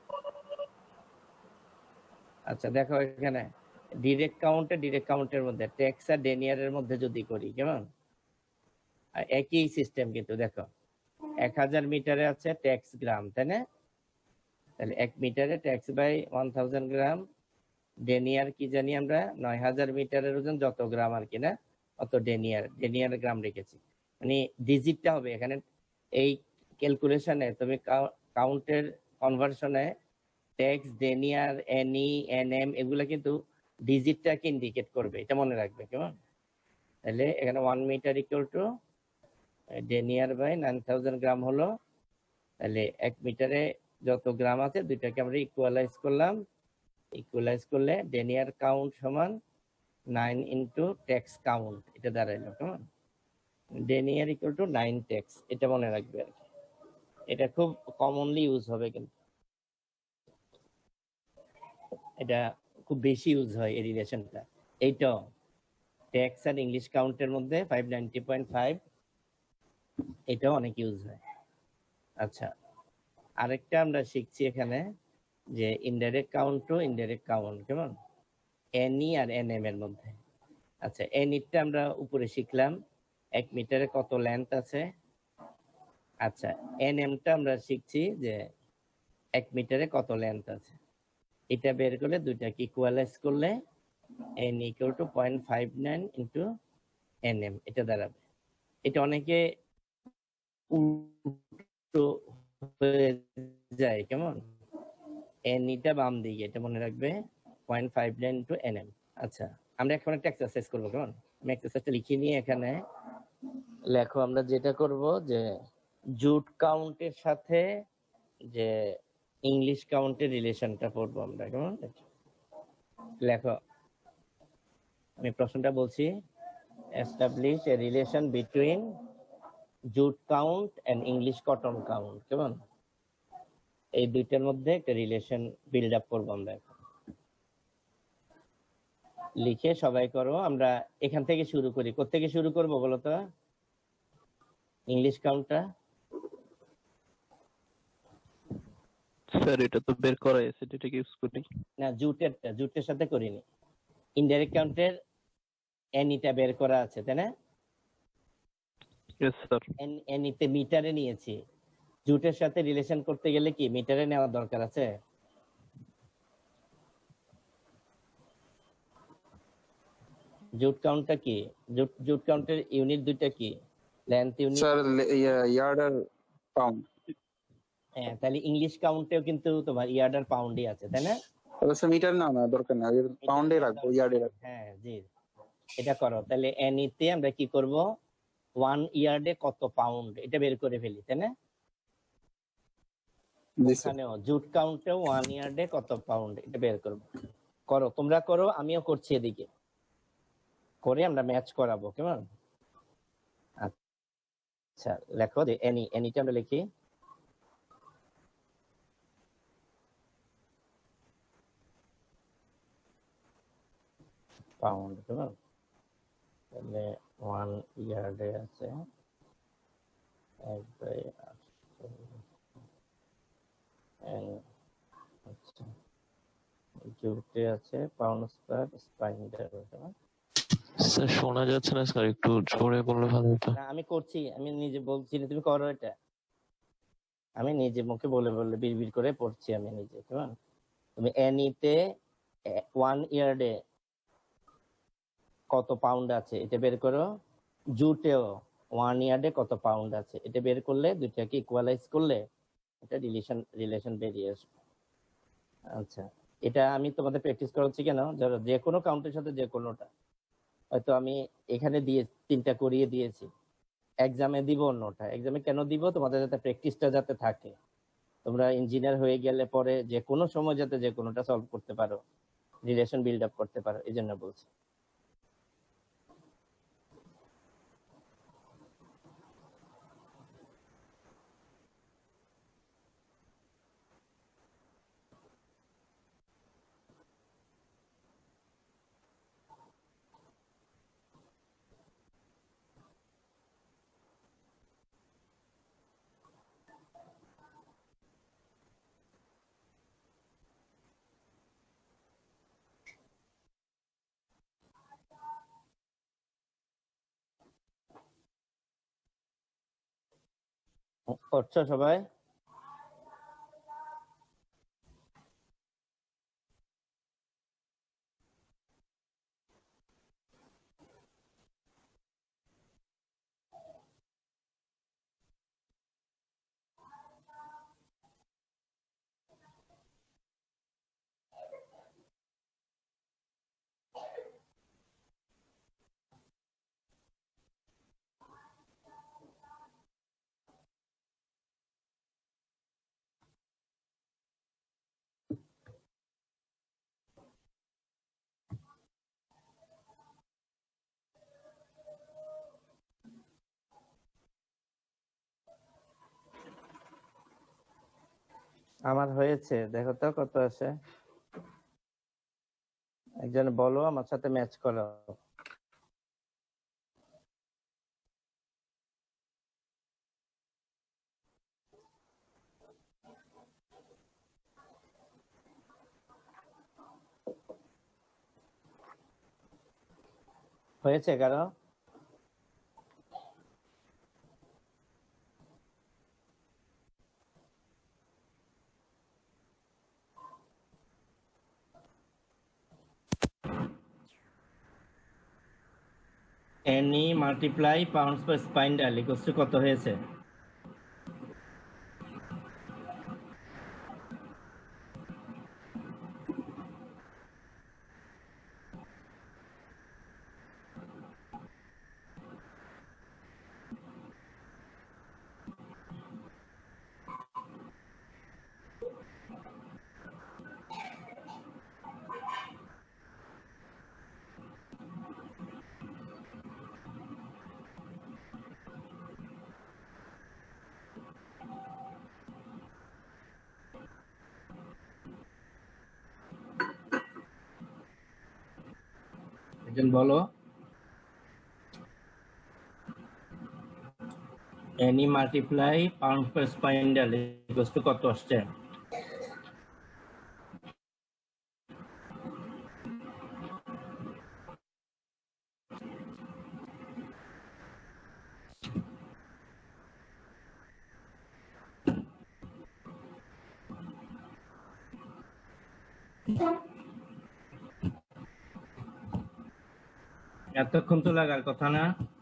আচ্ছা দেখো এখানে ডিরেক্ট কাউন্টের মধ্যে ট্যাক্স আর ডেনিয়ারের মধ্যে যদি করি কেমন, আর একই সিস্টেম কিন্তু দেখো 1000 মিটারে আছে ট্যাক্স গ্রাম, তাই না? তাহলে 1 মিটারে ট্যাক্স বাই 1000 গ্রাম। ডেনিয়ার কি জানি আমরা, 9000 মিটারের ওজন যত গ্রাম আর কি না, অত ডেনিয়ার গ্রাম রেখেছি। মানে ডিজিটটা হবে এখানে, এই ক্যালকুলেশনে তুমি কাউন্টের কনভার্সনে ট্যাক্স, ডেনিয়ার, এনই, এনএম এগুলো কিন্তু ডিজিটটাকে ইন্ডিকেট করবে, এটা মনে রাখবে কেমন। তাহলে এখানে 1 metre equal to denier by 9000 gram হলো। তাহলে 1 মিটারে যত গ্রাম আছে দুইটাকে আমরা ইকুয়ালাইজ করলাম, ইকুয়ালাইজ করলে ডেনিয়ার কাউন্ট সমান 9 ইন্টু ট্যাক্স কাউন্ট, এটা দাঁড়াইলো কেমন। ডেনিয়ার ইকুয়াল টু 9 ট্যাক্স, এটা মনে রাখবে আর কি। এটা খুব কমনলি ইউজ হবে, কিন্তু এটা খুব বেশি ইউজ হয় এই রিলেশনটা। এইটা ট্যাক্স আর ইংলিশ কাউন্টের মধ্যে 590.5, এটাও অনেক ইউজ হয়। আচ্ছা, আরেকটা আমরা শিখছি এখানে যে indirect count to indirect count কেমন, এনই আর এনএম এর মধ্যে। আচ্ছা, এনইটা আমরা উপরে শিখলাম 1 মিটারে কত লেন্থ আছে। আচ্ছা, এনএমটা আমরা শিখছি যে 1 মিটারে কত লেন্থ আছে। এটা বের করলে দুইটাকে ইকুয়ালাইজ করলে n equal to 0.59 into NM, এটা দাঁড়াবে। এটা অনেকে উল্টো হয়ে যায় কেমন, এনইটা বাম দিকে, এটা মনে রাখবে 0.59 ইন্টু এনএম। আচ্ছা, আমরা এখন একটা এক্সারসাইজ করবো কেমন, আমি এক্সারসাইজটা লিখে নিয়ে এখানে লেখো। আমরা যেটা করব যে জুট কাউন্টের সাথে যে ইংলিশ কাউন্টের রিলেশনটা পড়বো আমরা কেমন। লেখো, আমি প্রশ্নটা বলছি, establish a relation between jute count and English cotton count কেমন। এই দুইটার মধ্যে একটা রিলেশন বিল্ড আপ করবো আমরা এখন। লিখে সবাই করো। আমরা এখান থেকে শুরু করি, কোত্থেকে শুরু করবো বলো তো? ইংলিশ কাউন্টটা স্যার এটা তো বের করা আছে, এটাকে ইউজ করি না, জুটের সাথে করিনি। ইনডাইরেক্ট কাউন্টের এনিটা বের করা আছে, তাই না? Yes sir. এনিতে মিটারে নিয়েছি, জুটের সাথে রিলেশন করতে গেলে কি মিটারে নেওয়ার দরকার আছে? জুট কাউন্টটা কি, জুট কাউন্টের ইউনিট দুইটা কি, লেন্থ ইউনিট স্যার ইয়ার্ড আর পাউন্ড। হ্যাঁ, তাহলে ইংলিশ কাউন্টেও কিন্তু তোমার ইয়ার্ড আর পাউন্ডই আছে, তাই না? অবশ্য মিটার না দরকার না, পাউন্ডে রাখবো, ইয়ার্ডে রাখবো। হ্যাঁ জি, এটা করো। তাহলে এনিতে আমরা কি করব, 1 ইয়ার্ডে কত পাউন্ড এটা বের করে ফেলি, তাই না? এখানেও জুট কাউন্টেও 1 ইয়ার্ডে কত পাউন্ড এটা বের করব। করো, তোমরা করো, আমিও করছি এদিকে, করে আমরা ম্যাচ করাবো কেমন। আচ্ছা লেখো যে এনিটা আমরা লিখি, পাউন্ড কেমন। তাহলে 1 ইয়ার্ডে আছে 1/8, আচ্ছা জুটে আছে পাউন্ড স্কয়ার স্পাইন্ডার। স্যার শোনা যাচ্ছে না স্যার, একটু জোরে বললে ভালো হতো। আমি করছি, আমি নিজে বলছি না, তুমি করো এটা। আমি নিজে মুখে বলে বলে বিড়বিড় করে পড়ছি আমি নিজে কেমন। তুমি এনিতে 1 ইয়ার্ডে কত পাউন্ড আছে এটা বের করো, জুটেও 1 ইয়ার্ডে কত পাউন্ড আছে এটা বের করলে দুইটাকে ইকুয়ালাইজ করলে এটা রিলেশন বেরিয়ে আসবে। আচ্ছা, এটা আমি তোমাদের প্র্যাকটিস করাচ্ছি কেন, ধরো যে কোনো কাউন্টের সাথে যে কোনোটা, হয়তো আমি এখানে দিয়ে 3টা করিয়ে দিয়েছি, এক্সামে দিব অন্যটা। এক্সামে কেন দিব, তোমাদের যাতে প্র্যাকটিসটা যাতে থাকে, তোমরা ইঞ্জিনিয়ার হয়ে গেলে পরে যে কোনো সময় যাতে যে কোনোটা সলভ করতে পারো, রিলেশন বিল্ড আপ করতে পারো, এই জন্য বলছি। করছো সবাই? আমার হয়েছে, দেখো তো কত আছে। একজন বলো, আমার সাথে ম্যাচ করো। হয়েছে কারো? any multiply pounds per spindle equals to কত হয়েছে? একজন বলো, any multiply pounds per spindle equals to কত আসছে? এতক্ষণ তো লাগার কথা না?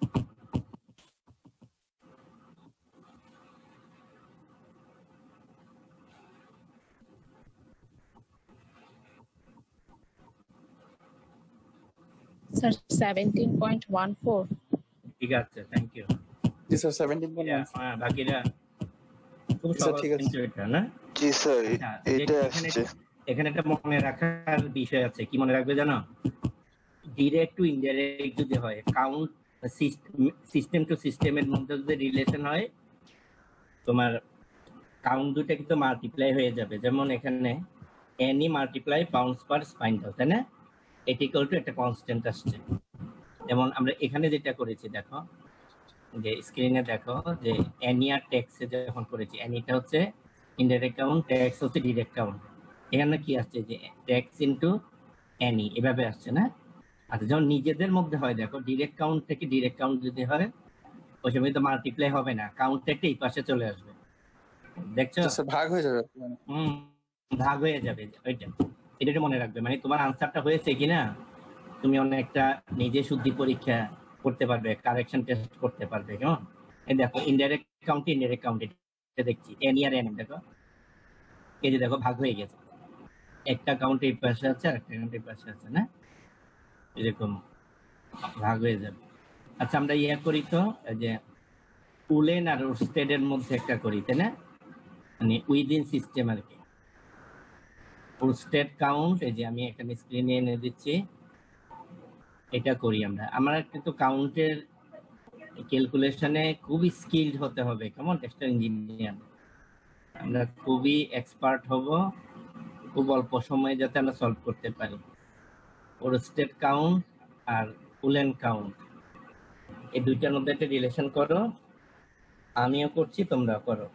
Sir, 17.14. ঠিক আছে, থ্যাংক ইউ। জি স্যার 17.1 হ্যাঁ, বাকিরা খুব স্যার সহজ ঠিক আছে কিন্তু এটা না? জি স্যার আচ্ছা, এটা এখানে আসছে এখানে একটা মনে রাখার বিষয় আছে। কি মনে রাখবে জানো? ডিরেক্ট টু ইনডাইরেক্ট যদি হয়, কাউন্ট সিস্টেম টু সিস্টেমের মধ্যে যদি রিলেশন হয়, তোমার কাউন্ট দুটো কিন্তু মাল্টিপ্লাই হয়ে যাবে। যেমন এখানে NE multiply pounds per spindle, তাই না? এটি ইকুয়াল টু একটা কনস্ট্যান্ট আসছে। যেমন আমরা এখানে যেটা করেছি, দেখো যে স্ক্রিনে দেখো যে এনি আর ট্যাক্সে যখন করেছি, এনিটা হচ্ছে ইনডাইরেক্ট কাউন্ট, ট্যাক্স হচ্ছে ডিরেক্ট কাউন্ট। এখানে কি আসছে যে ট্যাক্স ইনটু এনি, এভাবে আসছে না? আচ্ছা, যখন নিজেদের মধ্যে হয়, দেখো ডিরেক্ট কাউন্ট থেকে ডিরেক্ট কাউন্ট যদি হয়, ওই সময় তো মাল্টিপ্লাই হবে না, কাউন্টটা একটা এই পাশে চলে আসবে, দেখছো? স্যার ভাগ হয়ে যাবে। ভাগ হয়ে যাবে। এটা মনে রাখবে, মানে তোমার আনসারটা হয়েছে কিনা তুমি অনেকটা নিজে শুদ্ধি পরীক্ষা করতে পারবে, কারেকশন টেস্ট করতে পারবে। কেমন? এই দেখো ইনডাইরেক্ট কাউন্ট, ইনডাইরেক্ট কাউন্ট এটা দেখছি, এনি আর এন, দেখো এই যে দেখো ভাগ হয়ে গেছে, একটা কাউন্ট এই পাশে আছে আর একটা কাউন্ট এই পাশে আছে না, এরকম ভাগ হয়ে যাবে। আচ্ছা, আমরা ইয়ে করি তো, যে উলেন আর ওরস্টেডের মধ্যে একটা করি, তাই না? মানে উইদিন সিস্টেম আর কি। ওরস্টেড কাউন্ট, এই যে আমি এখানে স্ক্রিনে এনে দিচ্ছি, এটা করি আমরা। আমরা কিন্তু কাউন্টের ক্যালকুলেশনে খুবই স্কিলড হতে হবে, কেমন? টেক্সটাইল ইঞ্জিনিয়ার আমরা খুবই এক্সপার্ট হব, খুব অল্প সময়ে যাতে আমরা সলভ করতে পারি। ওরস্টেড কাউন্ট আর উলেন কাউন্ট, এই দুইটার মধ্যে একটা রিলেশন করো, আমিও করছি, তোমরাও করো।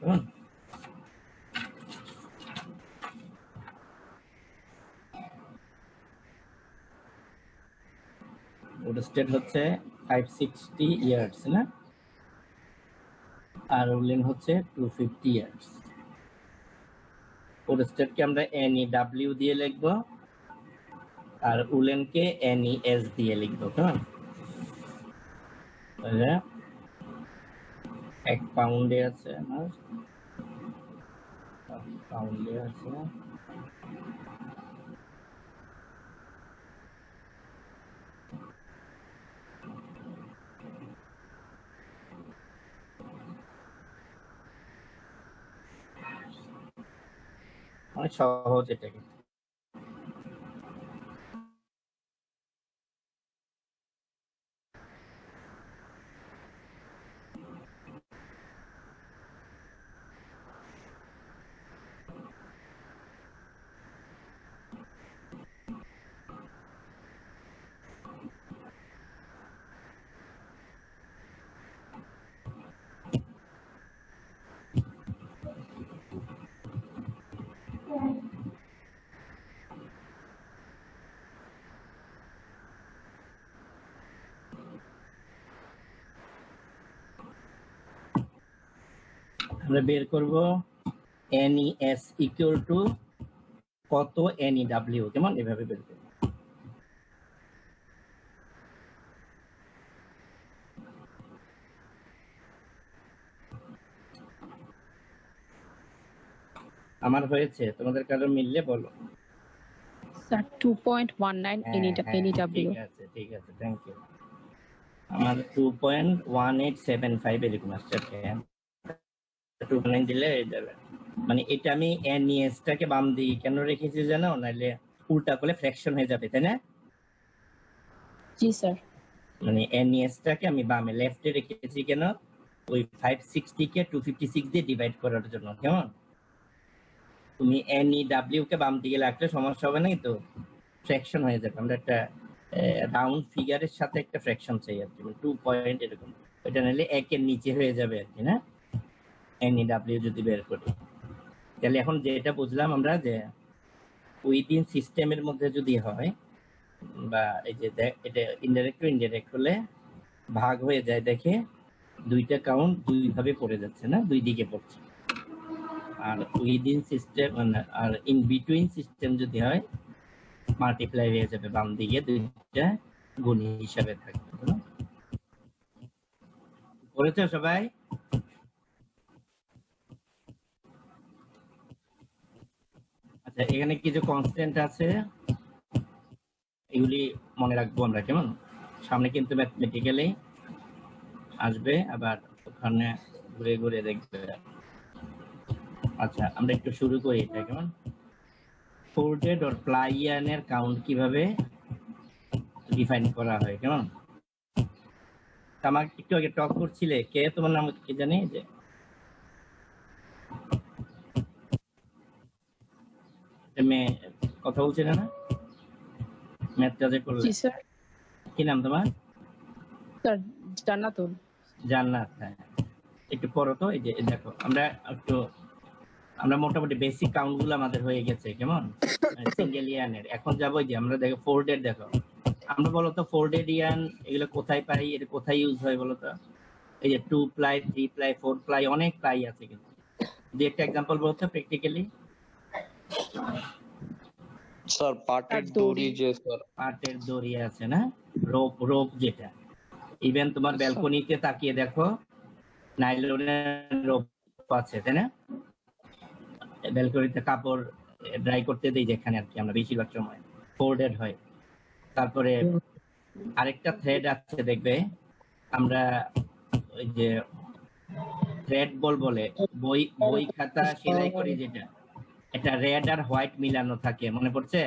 ওরস্টেড হচ্ছে 560 ইয়ার্স না? আর উলেন হচ্ছে 250 ইয়ার্স। পোরেস্টেটকে আমরা NEW দিয়ে লিখবো আর উলেনকে NES দিয়ে লিখবো। কেমন? তাহলে 1 পাউন্ডে আছে আমার, পাউন্ডে আছে অনেক সহজ এটা কিন্তু। আমরা বের করব NES ইকুয়াল টু কত NEW, কেমন? এভাবে বের করব। আমার হয়েছে, তোমাদের কারো মিললে বলো। Sir 2.19 NEW। ঠিক আছে, থ্যাংক ইউ। আমার 2.1875 এরকম আসছে। 2.9 দিলে যাবে। মানে এটা আমি NES টাকে বাম দিকে কেন রেখেছি জানো? নাহলে উল্টা করলে ফ্র্যাকশন হয়ে যাবে, তাই না? জি স্যার। মানে NES টাকে আমি বামে লেফটে রেখেছি কেন? ওই 560 কে 256 দিয়ে ডিভাইড করার জন্য। কেমন? তুমি NEW কে বাম দিকে রাখলে সমস্যা হবে না, কিন্তু ফ্র্যাকশন হয়ে যাবে। আমরা একটা রাউন্ড ফিগারের সাথে একটা ফ্র্যাকশন চাই আর কি, 2 পয়েন্ট এরকম। এটা নাহলে 1 এর নিচে হয়ে যাবে আর কি, না? NEW যদি বের করি, তাহলে এখন যেটা বুঝলাম আমরা, যে উইদিন সিস্টেমের মধ্যে যদি হয়, বা এই যে এটা ইনডাইরেক্ট টু ইনডাইরেক্ট হলে ভাগ হয়ে যায়, দেখে দুইটা কাউন্ট দুই ভাবে পড়ে যাচ্ছে, না? দুই দিকে পড়ছে। আর উইদিন সিস্টেম আর ইন বিটুইন সিস্টেম যদি হয়, মাল্টিপ্লাই হয়ে যাবে, বাম দিকে দুইটা গুণ হিসাবে থাকবে। করেছো সবাই? আচ্ছা, এখানে কিছু কনস্ট্যান্ট আছে, এগুলি মনে রাখবো আমরা। কেমন? সামনে কিন্তু ম্যাথমেটিক্যালি আসবে, আবার ওখানে ঘুরে ঘুরে দেখবে। আচ্ছা, আমরা একটু শুরু করি এটা। কেমন? ফোল্ডেড অর প্লাই ইয়ার্নের কাউন্ট কিভাবে ডিফাইন করা হয়। কেমন? আমাকে একটু আগে টক করছিলে, কে? তোমার নাম কি জানি? যে কথা বলছিল না, ম্যাথটা যে করলে। জি স্যার। কি নাম তোমার? স্যার জান্নাতুল। জান্নাত। হ্যাঁ, একটু পড়ো তো। এই যে দেখো, আমরা মোটামুটি বেসিক কাউন্ট গুলো আমাদের হয়ে গেছে। কেমন? সিঙ্গেল ইয়ানের। এখন যাবো যে আমরা দেখো ফোল্ডেড। দেখো, আমরা বলো তো ফোল্ডেড ইয়ান এগুলো কোথায় পাই, এটা কোথায় ইউজ হয় বলো তো? এই যে 2 প্লাই, 3 প্লাই, 4 প্লাই, অনেক প্লাই আছে, কিন্তু যে একটা এক্সাম্পল বলতো প্র্যাকটিক্যালি। স্যার পাটের দড়ি, যে স্যার পাটের দড়ি আছে না, রোপ যেটা। ইভেন তোমার ব্যালকনিতে তাকিয়ে দেখো, নাইলনের রোপ আছে, তাই না? ব্যালকনিতে কাপড় ড্রাই করতে দেই যেখানে আর কি, আমরা বেশিরভাগ সময় ফোল্ডেড হয়। তারপরে আরেকটা থ্রেড আছে, দেখবে আমরা ওই যে থ্রেড বলে বই খাতা সেলাই করি যেটা, এটা রেড আর হোয়াইট মিলানো থাকে, মনে পড়ছে?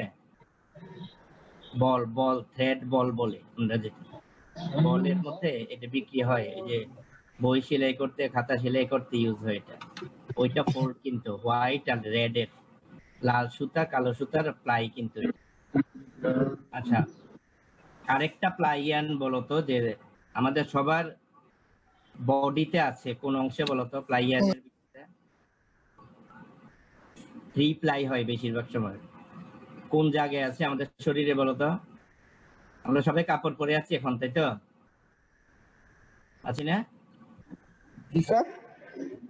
বল থ্রেড বল বলে আমরা, যেটা বলের মধ্যে এটা বিক্রি হয়, এই যে বই সেলাই করতে, খাতা সেলাই করতে ইউজ হয় এটা। ওইটা ফোল্ড, কিন্তু হোয়াইট আর রেড এর, লাল সুতা কালো সুতার প্লাই কিন্তু। আচ্ছা, আরেকটা প্লাইয়ান বলতো, যে আমাদের সবার বডিতে আছে কোন অংশে বলতো? প্লাইয়ানের 3 প্লাই হয় বেশিরভাগ সময়। কোন জায়গায় আছে আমাদের শরীরে বলতো? আমরা সবাই কাপড় পরে আছি এখন, তাই তো? আছি না? জি স্যার।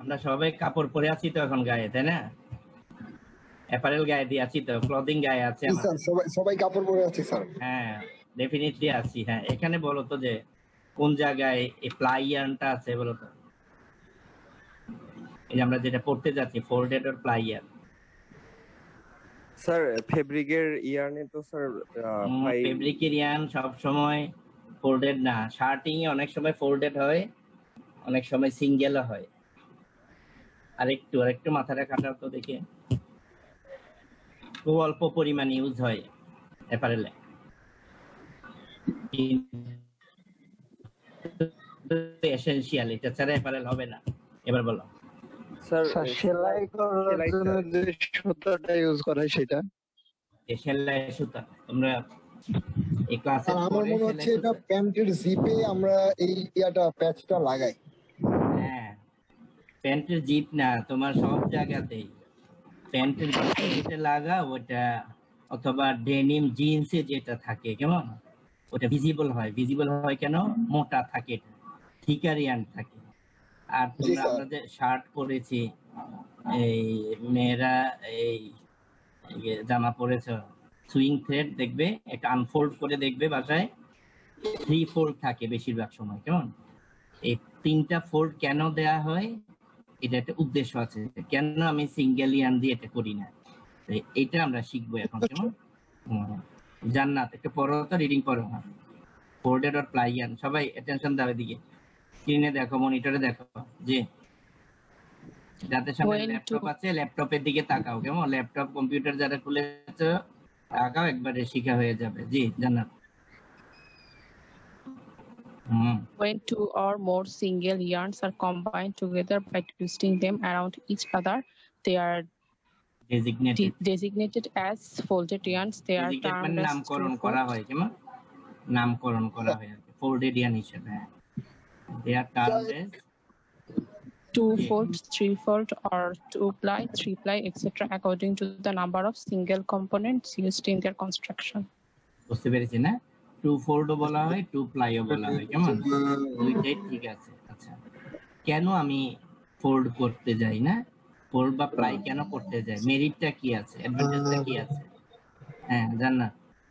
আমরা সবাই কাপড় পরে আছি তো এখন গায়ে, তাই না? অ্যাপারেল গায়ে দিয়ে আছি তো, ক্লদিং গায়ে আছে আমার। সবাই কাপড় পরে আছে স্যার। হ্যাঁ ডেফিনেটলি আছি। হ্যাঁ এখানে বলো তো যে কোন জায়গায় এই প্লাই ইয়ার্নটা আছে বলো তো। এই যে আমরা যেটা পড়তে যাচ্ছি folded or ply yarn. Sir ফেব্রিকের ইয়ার্নে তো স্যার ফেব্রিকের ইয়ার্ন সব সময় ফোল্ডেড না, শার্টিং এ অনেক সময় ফোল্ডেড হয়, অনেক সময় সিঙ্গেলও হয়। আরেকটু মাথাটা কাটাও তো দেখে। খুব অল্প পরিমাণ ইউজ হয় অ্যাপারেলে, এসেনশিয়াল, এটা ছাড়া অ্যাপারেল হবে না। এবার বলো স্যার সেলাই করার জন্য যে সুতাটা ইউজ করা হয় সেটা সেলাই সুতা। তোমরা এই ক্লাসে আমার মনে হচ্ছে এটা প্যান্টের জিপে আমরা এই প্যাচটা লাগাই। হ্যাঁ প্যান্টের জিপ না, তোমার সব জায়গাতেই প্যান্টের জিপে লাগা ওটা, অথবা ডেনিম জিন্সে যেটা থাকে কেমন ওটা ভিজিবল হয় কেন? মোটা থাকে, থিকার ইয়ার্ন থাকে। আর তোমরা আমরা যে শার্ট পরেছি, এই মেয়েরা এই জামা পরেছ, সুইং থ্রেড দেখবে একটা আনফোল্ড করে দেখবে বাসায় 3 ফোল্ড থাকে বেশিরভাগ সময় কেমন। এই 3টা ফোল্ড কেন দেয়া হয়? এটা একটা উদ্দেশ্য আছে, কেন আমি সিঙ্গেল ইয়ার্ন দিয়ে এটা করি না। এটা আমরা শিখবো এখন কেমন। জান্নাত একটু পড়ো তো, রিডিং পড়ো। ফোল্ডেড অর প্লাই ইয়ার্ন, সবাই অ্যাটেনশন দাও এদিকে, স্ক্রিনে দেখো, মনিটরে দেখো। জি যাদের সামনে ল্যাপটপ আছে ল্যাপটপের দিকে তাকাও কেমন। ল্যাপটপ কম্পিউটার যারা খুলেছো তাকাও, একবারে শিখা হয়ে যাবে। জি জান্নাত। When two or more single yarns are combined together by twisting them around each other, they are designated as folded yarns. They are termed as নামকরণ করা হয় কেমন, নামকরণ করা হয় ফোল্ডেড ইয়ার্ন হিসেবে। They are termed as two-fold, three-fold, or two-ply, three-ply, etc., according to the number of single components used in their construction. বুঝতে পেরেছি না? টু ফোল্ডও বলা হয়, টু প্লাইও বলা হয় কেমন, দুইটাই ঠিক আছে। আচ্ছা কেন আমি ফোল্ড করতে যাই না, ফোল্ড বা প্লাই কেন করতে যাই? মেরিটটা কি আছে, অ্যাডভান্টেজটা কি আছে? হ্যাঁ জান্নাত।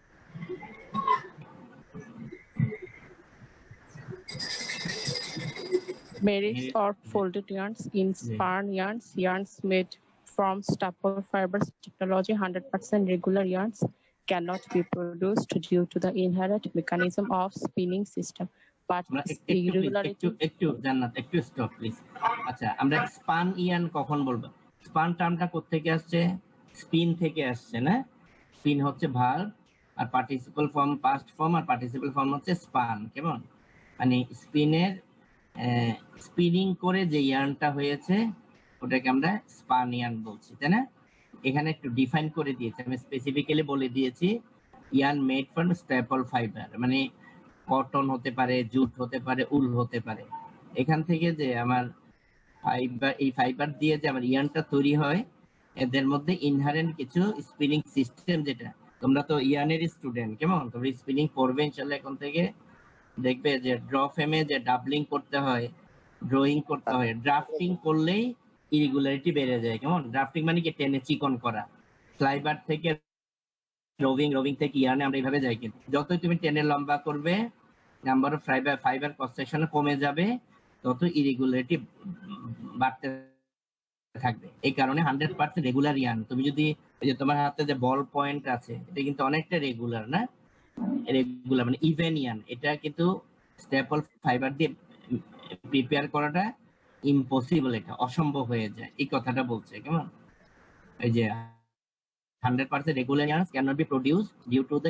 Merits or folded yarns in span yarns, yarns made from staple fibers technology, 100% regular yarns cannot be produced due to the inherent mechanism of spinning system. But irregularity. একটু জান্নাত, একটু স্টপ প্লিজ। আচ্ছা আমরা স্পান ইয়ার্ন কখন বলবো? Span টার্মটা কোথা থেকে আসছে? স্পিন থেকে আসছে না? স্পিন হচ্ছে ভার্ব, আর পার্টিসিপল ফর্ম পাস্ট ফর্ম, আর পার্টিসিপল ফর্ম হচ্ছে স্পান কেমন। মানে স্পিনের স্পিনিং করে যে ইয়ার্নটা হয়েছে ওটাকে আমরা স্পান ইয়ার্ন বলছি, তাই না? এখানে একটু ডিফাইন করে দিয়েছি, আমি স্পেসিফিক্যালি বলে দিয়েছি yarn made from staple fibre, মানে কটন হতে পারে, জুট হতে পারে, উল হতে পারে। এখান থেকে যে আমার ফাইবার, এই ফাইবার দিয়ে যে আমার ইয়ার্নটা তৈরি হয়, এদের মধ্যে ইনহারেন্ট কিছু স্পিনিং সিস্টেম, যেটা তোমরা তো ইয়ার্নের স্টুডেন্ট কেমন, তোমরা স্পিনিং পড়বে ইনশাআল্লাহ এখন থেকে। দেখবে যে ড্র ফ্রেমে যে ডাবলিং করতে হয়, ড্রয়িং করতে হয়, ড্রাফটিং করলেই ইরেগুলারিটি বেড়ে যায় কেমন। ড্রাফটিং মানে কি টেনে চিকন করা, ফ্লাইবার থেকে রোভিং, রোভিং থেকে ইয়ার্নে আমরা এইভাবে যাই। কিন্তু যতই তুমি টেনে লম্বা করবে, নাম্বার অফ ফাইবার ক্রস সেকশনে কমে যাবে, তত ইরেগুলারিটি বাড়তে থাকবে। এই কারণে 100% রেগুলার ইয়ার্ন। তুমি যদি ওই যে তোমার হাতে যে বল পয়েন্ট আছে, এটা কিন্তু অনেকটা রেগুলার না, রেগুলার মানে ইভেন ইয়ার্ন। এটা কিন্তু স্ট্যাপল ফাইবার দিয়ে প্রিপেয়ার করাটা ইম্পসিবল, এটা অসম্ভব হয়ে যায়, এই কথাটা বলছে কেমন। এই যে 100% regular yarns cannot be produced due to the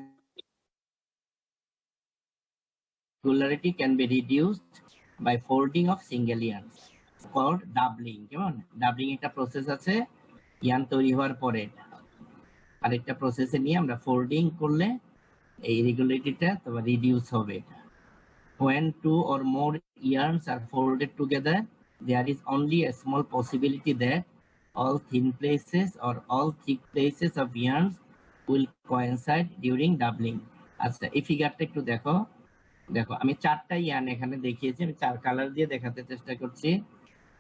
irregularity can be reduced by folding of single yarns called doubling কেমন। ডাবলিং একটা প্রসেস আছে ইয়ার্ন তৈরি হওয়ার পরে, আরেকটা প্রসেসে নিয়ে আমরা ফোল্ডিং করলে এই ইরেগুলারিটিটা তোমার রিডিউস হবে। When two or more yarns are folded together, there is only a small possibility that all thin places or all thick places of yarns will coincide during doubling. আচ্ছা এই ফিগারটা একটু দেখো, দেখো আমি 4টা ইয়ার্ন এখানে দেখিয়েছি, আমি 4 কালার দিয়ে দেখাতে চেষ্টা করছি।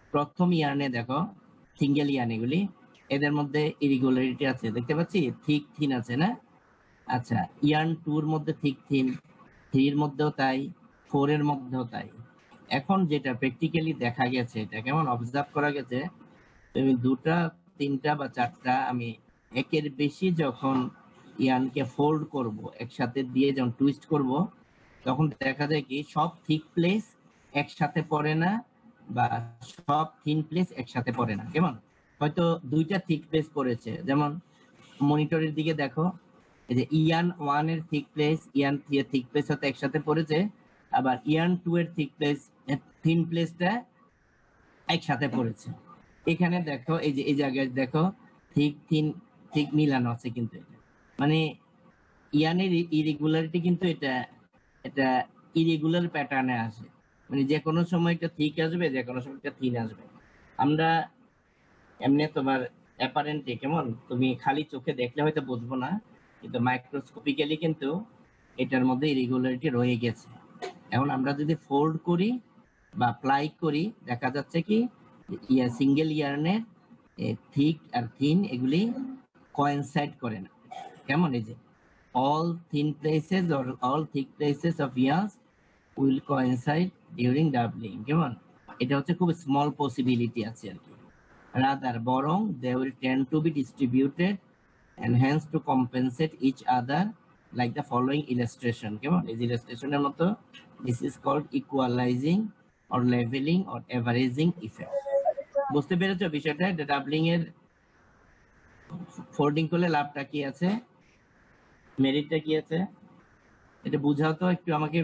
প্রথম ইয়ার্নে দেখো সিঙ্গেল ইয়ার্ন এগুলি, এদের মধ্যে ইরেগুলারিটি আছে দেখতে পাচ্ছি, থিক থিন আছে না? আচ্ছা, ইয়ার্ন 2 এর মধ্যে থিক থিন, 3 এর মধ্যেও তাই, 4 এর মধ্যেও তাই। এখন যেটা প্র্যাকটিক্যালি দেখা গেছে, এটা কেমন অবজার্ভ করা গেছে, তুমি 2টা 3টা বা 4টা আমি একের বেশি যখন ইয়ার্নকে ফোল্ড করব, একসাথে দিয়ে যখন টুইস্ট করব, তখন দেখা যায় কি সব থিক প্লেস একসাথে পড়ে না বা সব থিন প্লেস একসাথে পড়ে না। কেমন হয়তো 2টা থিক প্লেস পড়েছে, যেমন মনিটরের দিকে দেখো, এই যে ইয়ার্ন 1 এর থিক প্লেস, ইয়ার্ন 3 এর থিক প্লেস সাথে একসাথে পড়েছে, আবার ইয়ার্ন 2 এর থিক প্লেস, থিন প্লেসটা একসাথে পড়েছে। এখানে দেখো এই যে এই জায়গায় দেখো থিক থিন ঠিক মিলানো আছে, কিন্তু এটা মানে ইয়ার্নের ইরেগুলারিটি কিন্তু এটা ইরেগুলার প্যাটার্নে আসে, মানে যে কোনো সময় একটা থিক আসবে, যে কোনো সময় একটা থিন আসবে। আমরা এমনি তোমার অ্যাপারেন্টলি কেমন তুমি খালি চোখে দেখলে হয়তো বুঝবো না, কিন্তু মাইক্রোস্কোপিক্যালি কিন্তু এটার মধ্যে ইরেগুলারিটি রয়ে গেছে। এখন আমরা যদি ফোল্ড করি বা অ্যাপ্লাই করি, দেখা যাচ্ছে কি সিঙ্গেল ইয়ার্নের থিক আর থিন এগুলি কোইনসাইড করে না। কেমন এই যে all thin places or all thick places of yarns will coincide during doubling। কেমন এটা হচ্ছে খুব স্মল পসিবিলিটি আছে আর কি, রাদার বরং they will tend to be distributed and hence to compensate each other like the following illustration। কেমন এই ইলাস্ট্রেশনের মতো, this is called equalizing or leveling or averaging effect। বুঝতে পেরেছো বিষয়টা? এটা ডাবলিং এর ফোল্ডিং করলে লাভটা কি আছে, মেরিটটা কি আছে, এটা বুঝাও তো একটু আমাকে।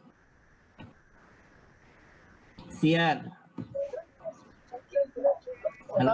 সিয়ার, হ্যালো,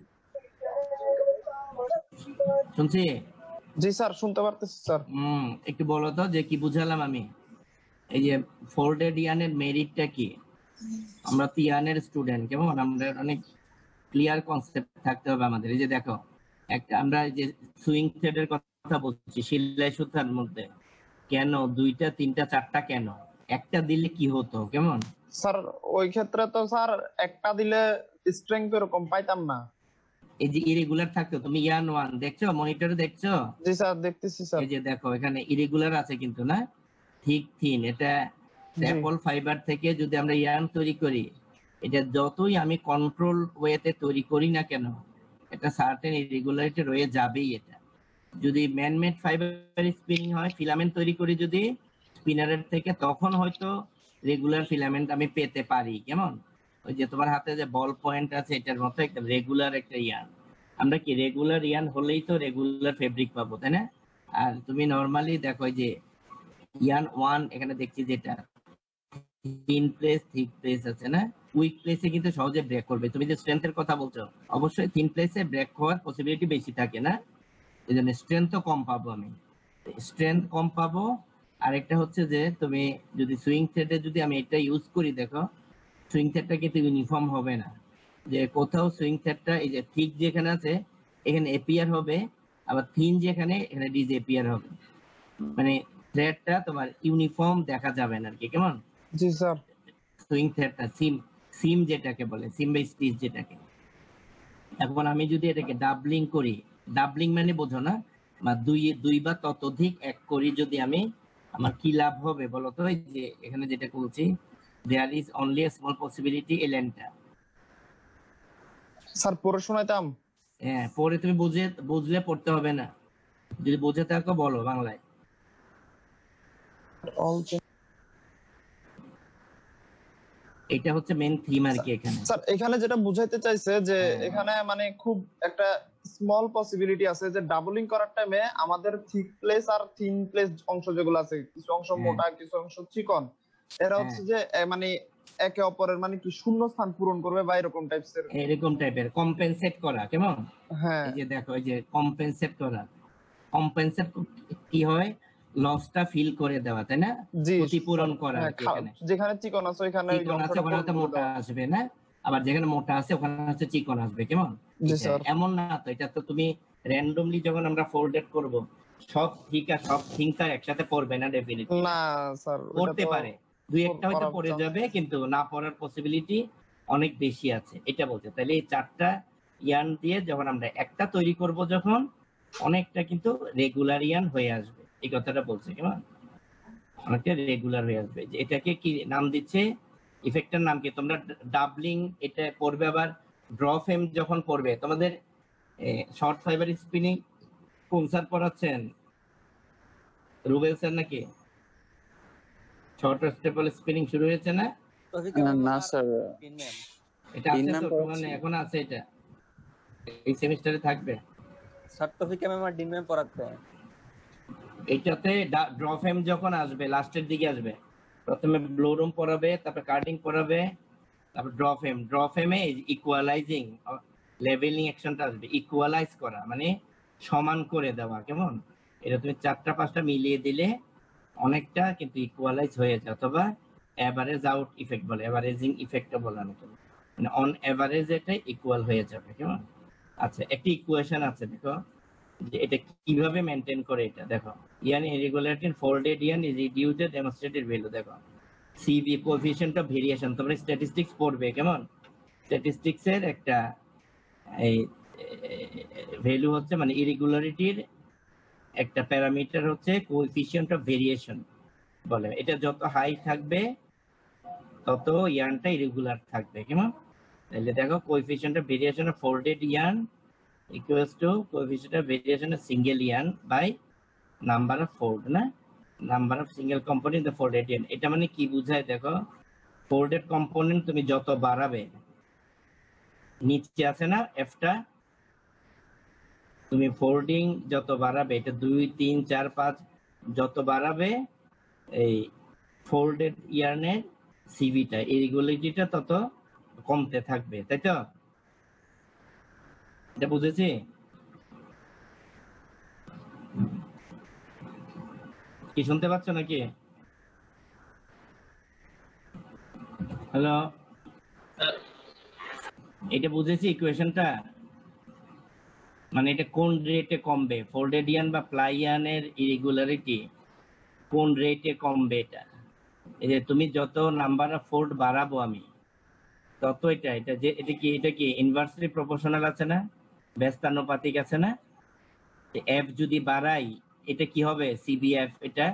শুনছি? জি স্যার, শুনতে পারতেছি স্যার। একটু বলো তো যে কি বুঝালাম আমি, এই যে ফোল্ডেড ইয়ার্নের মেরিটটা কি? আমরা তো ইয়ার্নের স্টুডেন্ট, কেমন আমরা অনেক ক্লিয়ার কনসেপ্ট থাকতে হবে আমাদের। এই যে দেখো একটা আমরা যে সুইং থ্রেডের কথা বলছি, সেলাই সুতার মধ্যে কেন 2টা 3টা 4টা, কেন একটা দিলে কি হতো? কেমন স্যার ওই ক্ষেত্রে তো স্যার একটা দিলে স্ট্রেংথ এরকম পাইতাম না। এই যে ইরেগুলার থাকতো, তুমি ইয়ার্ন 1 দেখছো, মনিটরে দেখছো? জি স্যার, দেখতেছি স্যার। এই যে দেখো এখানে ইরেগুলার আছে কিন্তু না, থিক থিন। এটা স্যাপল ফাইবার থেকে যদি আমরা ইয়ার্ন তৈরি করি, এটা যতই আমি কন্ট্রোল ওয়েতে তৈরি করি না কেন, এটা সার্টেন ইরেগুলারিটি রয়ে যাবেই। এটা যদি ম্যানমেড ফাইবার স্পিনিং হয়, ফিলামেন্ট তৈরি করি যদি স্পিনারের থেকে, তখন হয়তো রেগুলার ফিলামেন্ট আমি পেতে পারি। কেমন ওই যে তোমার হাতে যে বল পয়েন্ট আছে, এটার মতো একদম রেগুলার একটা ইয়ার্ন। আমরা কি রেগুলার ইয়ার্ন হলেই তো রেগুলার ফেব্রিক পাবো, তাই না? আর তুমি নরমালি দেখো যে ইয়ার্ন 1 এখানে দেখছি যেটা থিন প্লেস, থিক প্লেস আছে না, উইক প্লেসে কিন্তু সহজে ব্রেক করবে। তুমি যে স্ট্রেংথের কথা বলছো, অবশ্যই থিন প্লেসে ব্রেক হওয়ার পসিবিলিটি বেশি থাকে না, এই জন্য স্ট্রেংথও কম পাবো আমি, স্ট্রেংথ কম পাবো। আরেকটা হচ্ছে যে তুমি যদি সুইং থ্রেডে যদি আমি এটা ইউজ করি, দেখো সুইং থ্রেডটা কিন্তু ইউনিফর্ম হবে না, যে কোথাও সুইং থ্রেডটা এই যে থিক যেখানে আছে এখানে এপিয়ার হবে, আবার থিন যেখানে এখানে ডিজ এপিয়ার হবে, মানে থ্রেডটা তোমার ইউনিফর্ম দেখা যাবে না আর কি। কেমন জি স্যার, সুইং থ্রেডটা সিম যেটাকে বলে, সিম বাই স্টিচ যেটাকে। এখন আমি যদি এটাকে ডাবলিং করি, ডাবলিং মানে বোঝো না, বা দুই বা ততোধিক এক করি যদি আমি, আমার কি লাভ হবে বলো তো? এই যে এখানে যেটা বলছি, there is only a small possibility এলেনটা। স্যার পড়ে শোনাইতাম? হ্যাঁ, পরে তুমি বুঝলে পড়তে হবে না, যদি বুঝে থাকো বলো বাংলায়। এটা হচ্ছে মেইন থিম আর কি এখানে। স্যার এখানে যেটা বুঝাইতে চাইছে যে এখানে মানে খুব একটা স্মল পসিবিলিটি আছে যে ডাবলিং করার টাইমে আমাদের থিক প্লেস আর থিন প্লেস অংশ যেগুলো আছে, কিছু অংশ মোটা কিছু অংশ চিকন, এরা হচ্ছে যে মানে একে অপরের মানে কি শূন্য স্থান পূরণ করবে বা এরকম টাইপের কম্পেনসেট করা। কেমন হ্যাঁ, এই যে দেখো এই যে কম্পেনসেট করা, কম্পেনসেট কি হয়, লসটা ফিল করে দেওয়া, তাই না? ক্ষতিপূরণ করা। যেখানে চিকন আছে ওখানে মোটা আসবে না, আবার যেখানে মোটা আছে ওখানে হচ্ছে চিকন আসবে। কেমন এমন না তো, এটা তো তুমি র্যান্ডমলি যখন আমরা ফোল্ডেড করব, সব ঠিক আর সব থিংটা একসাথে পড়বে না, ডেফিনিটলি না স্যার, পড়তে পারে, দুই একটা হয়তো পড়ে যাবে, কিন্তু না পড়ার পসিবিলিটি অনেক বেশি আছে, এটা বলছে। তাহলে এই 4টা ইয়ার্ন দিয়ে যখন আমরা একটা তৈরি করব, যখন অনেকটা কিন্তু রেগুলার ইয়ার্ন হয়ে আসবে, এই কথাটা বলছে। কেমন? অনেকটা রেগুলার হয়ে আসবে। যে এটাকে কি নাম দিচ্ছে, ইফেক্টের নাম কি? তোমরা ডাবলিং এটা পড়বে, আবার ড্র ফ্রেম যখন পড়বে তোমাদের শর্ট ফাইবার স্পিনিং কোন স্যার পড়াচ্ছেন? রুবেল স্যার নাকি? শর্ট স্টেপল স্পিনিং শুরু হয়েছে না? না স্যার, এটা আছে তো মানে এখন আছে, এটা এই সেমিস্টারে থাকবে। স্যার তৌফিক ম্যাম আর ডিন ম্যাম পড়াতে হয়। এইটাতে ড্র ফ্রেম যখন আসবে লাস্টের দিকে আসবে, প্রথমে ব্লো রুম পড়াবে, তারপর কাটিং পড়াবে, তারপর ড্র ফ্রেমে ইকুয়ালাইজিং লেভেলিং অ্যাকশনটা আসবে। ইকুয়ালাইজ করা মানে সমান করে দেওয়া। কেমন? এটা তুমি 4টা-5টা মিলিয়ে দিলে অনেকটা কিন্তু ইকুয়ালাইজ হয়ে যায়, অথবা এভারেজ আউট ইফেক্ট বলে, এভারেজিং ইফেক্টও বলে অনেকে, মানে অন এভারেজ এটা ইকুয়াল হয়ে যাবে। কেমন? আচ্ছা, একটা ইকুয়েশন আছে, দেখো যে এটা কিভাবে মেনটেন করে। এটা দেখো, yarn irregularity folded yarn is reduced demonstrated value. দেখো সিবি কোএফিশিয়েন্ট অফ ভেরিয়েশন, তোমরা স্ট্যাটিস্টিক্স পড়বে। কেমন? স্ট্যাটিস্টিক্সের একটা এই ভ্যালু হচ্ছে মানে ইরেগুলারিটির একটা প্যারামিটার হচ্ছে কোএফিশিয়েন্ট অফ ভেরিয়েশন বলে। এটা যত হাই থাকবে তত ইয়ার্নটা ইরেগুলার থাকবে। কেমন? তাহলে দেখো coefficient of variation of folded yarn equals to coefficient of variation of single yarn by number of fold, না number of single component in the folded yarn। এটা মানে কি বোঝায়? দেখো folded component তুমি যত বাড়াবে, নিচে আছে না এফটা, তুমি ফোল্ডিং যত বাড়াবে, এটা 2 3 4 5 যত বাড়াবে, এই ফোল্ডেড ইয়ার্নের সিবিটা ইরেগুলারিটিটা তত কমতে থাকবে, তাই তো? এটা বুঝেছি? কি শুনতে পাচ্ছ নাকি? হ্যালো, এটা বুঝেছি ইকুয়েশনটা? মানে এটা কোন রেটে কমবে, ফোল্ডেড ইয়ার্ন বা প্লাই ইয়ার্নের ইরেগুলারিটি কোন রেটে কমবে? এটা এই যে তুমি যত নাম্বার অফ ফোল্ড বাড়াবো আমি, তত এটা কি ইনভার্সলি প্রপোর্শনাল আছে না, ব্যস্তানুপাতিক আছে না? এফ যদি বাড়াই এটা কি হবে? সিবিএফ এটা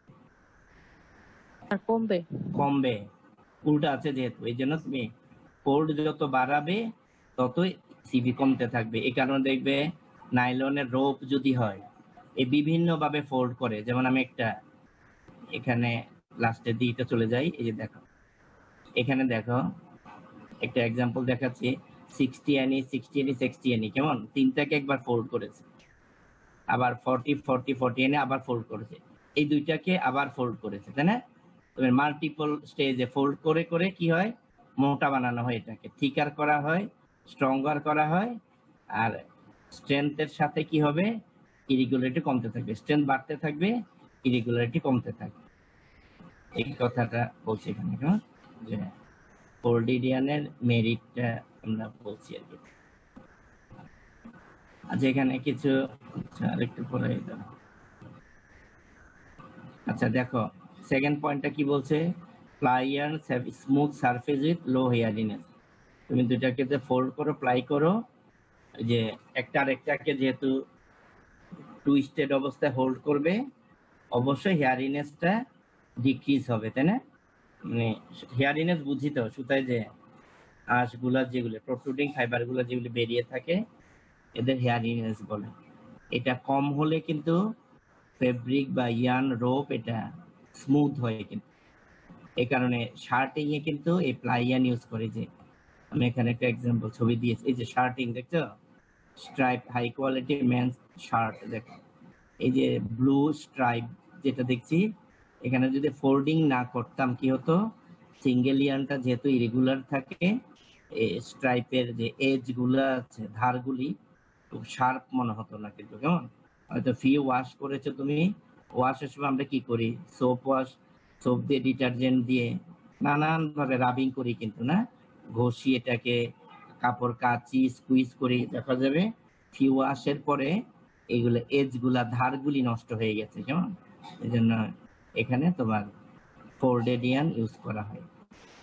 কমবে, উল্টা আছে যেহেতু, এই জন্য তুমি ফোল্ড যত বাড়াবে ততই সিবি কমতে থাকবে। এই কারণে দেখবে নাইলনের রোপ যদি হয়, এই বিভিন্ন ভাবে ফোল্ড করে। যেমন আমি একটা এখানে লাস্টের দিকটা চলে যাই, এই যে দেখো এখানে দেখো একটা এক্সাম্পল দেখাচ্ছি, 60 এনি 60 এনি 60 এনি। কেমন? তিনটাকে একবার ফোল্ড করেছে, আবার 40 40 40 এনি আবার ফোল্ড করেছে, এই দুইটাকে আবার ফোল্ড করেছে, তাই না? তুমি মাল্টিপল স্টেজে ফোল্ড করে করে কি হয়? মোটা বানানো হয়, এটাকে থিকার করা হয়, স্ট্রঙ্গার করা হয়। আর স্ট্রেংথের সাথে কি হবে? ইরেগুলারিটি কমতে থাকবে, স্ট্রেংথ বাড়তে থাকবে, ইরেগুলারিটি কমতে থাকবে। এই কথাটা বলছি এখানে। কেমন? যে ফোল্ডেড ইয়ার্নের মেরিটটা আমরা বলছি আর কি। আচ্ছা, এখানে কিছু আরেকটু পরে দাও। আচ্ছা দেখো, সেকেন্ড পয়েন্টটা কি বলছে? Ply yarn have smooth surface with low hairiness. তুমি দুটাকে ফোল্ড করো, প্লাই করো, যে একটা আরেকটাকে যেহেতু টুইস্টেড অবস্থায় হোল্ড করবে, অবশ্যই হেয়ারিনেসটা ডিক্রিজ হবে, তাই না? মানে হেয়ারিনেস বুঝি তো, সুতায় যে আঁশগুলা যেগুলো প্রোট্রুডিং ফাইবারগুলো যেগুলো বেরিয়ে থাকে, এদের হেয়ারিনেস বলে। এটা কম হলে কিন্তু ফেব্রিক বা ইয়ার্ন রোপ এটা স্মুথ হয় কিন্তু। এই কারণে শার্টিং এ কিন্তু এই প্লাই ইয়ার্ন ইউজ করে। যে আমি এখানে একটা এক্সাম্পল ছবি দিয়েছি, এই যে শার্টিং দেখছো, stripe high quality men's shirt, দেখো এই যে ব্লু স্ট্রাইপ যেটা দেখছি, এখানে যদি ফোল্ডিং না করতাম কি হতো? সিঙ্গেল ইয়ার্নটা যেহেতু ইরেগুলার থাকে, স্ট্রাইপের যে এজ গুলা আছে, ধারগুলি খুব শার্প মনে হতো না কিন্তু। কেমন? হয়তো ওয়াশ করেছো তুমি, ওয়াশের সময় আমরা কি করি? সোপ দিয়ে ডিটারজেন্ট দিয়ে নানান ভাবে রাবিং করি কিন্তু, না ঘষি এটাকে, কাপড় কাচি স্কুইজ করি, দেখা যাবে ওয়াশের পরে এইগুলো এজ গুলা ধারগুলি নষ্ট হয়ে গেছে। কেমন? এই জন্য এখানে তোমার ফোল্ডেড ইয়ার্ন ইউজ করা হয়।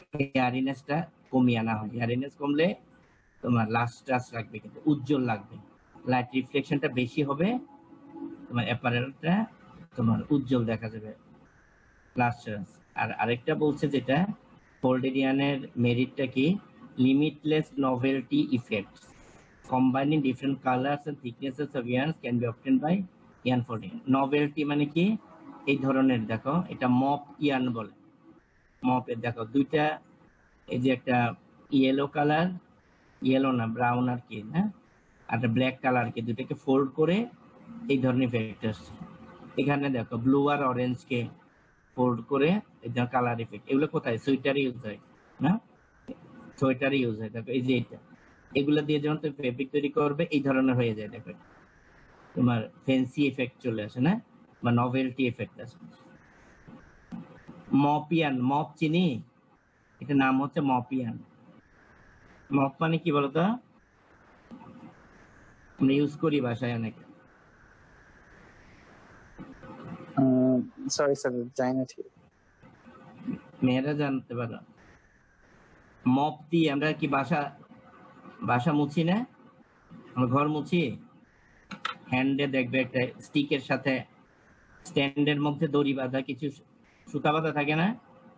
হেয়ারিনেসটা কমিয়ে আনা হয়। হেয়ারিনেস কমলে তোমার লাস্টাস লাগবে, কিন্তু উজ্জ্বল লাগবে, লাইট রিফ্লেকশনটা বেশি হবে, তোমার অ্যাপারেলটা তোমার উজ্জ্বল দেখা যাবে, লাস্টাস। আর আরেকটা বলছে যেটা ফোল্ডেড ইয়ানের মেরিটটা কি, limitless novelty effects combining different colours and thicknesses of yarns can be obtained by yarn folding. Novelty মানে কি, এই ধরনের দেখো এটা মপ ইয়ার্ন বলে। মপের দেখো দুইটা, এই যে একটা ইয়েলো কালার, ইয়েলো না ব্রাউন আর কি, হ্যাঁ, আর একটা ব্ল্যাক কালার কি, দুটাকে ফোল্ড করে এই ধরনের ইফেক্ট আসছে। এখানে দেখো ব্লু আর অরেঞ্জকে ফোল্ড করে এই ধরনের কালার ইফেক্ট। এগুলো কোথায়, সোয়েটারে ইউজ হয় না, সোয়েটারে ইউজ হয়। দেখো এই যে এটা, এগুলো দিয়ে যখন তুমি ফেব্রিক তৈরি করবে এই ধরনের হয়ে যায়, দেখো তোমার ফ্যান্সি এফেক্ট চলে আসে না, বা নভেলটি এফেক্ট আসে। মপিয়ান, মপ চিনি, এটা নাম হচ্ছে মপিয়ান। মপ মানে কি বলতো, আমরা ইউজ করি বাসায় অনেকে। সরি স্যার, জানি না ঠিক। মেয়েরা জানতে পারো। মপ দিয়ে আমরা কি বাসা মুছি না, আমরা ঘর মুছি, হ্যান্ডে দেখবে একটা স্টিকের সাথে স্ট্যান্ডের মধ্যে দড়ি বাঁধা, কিছু সুতা বাঁধা থাকে না,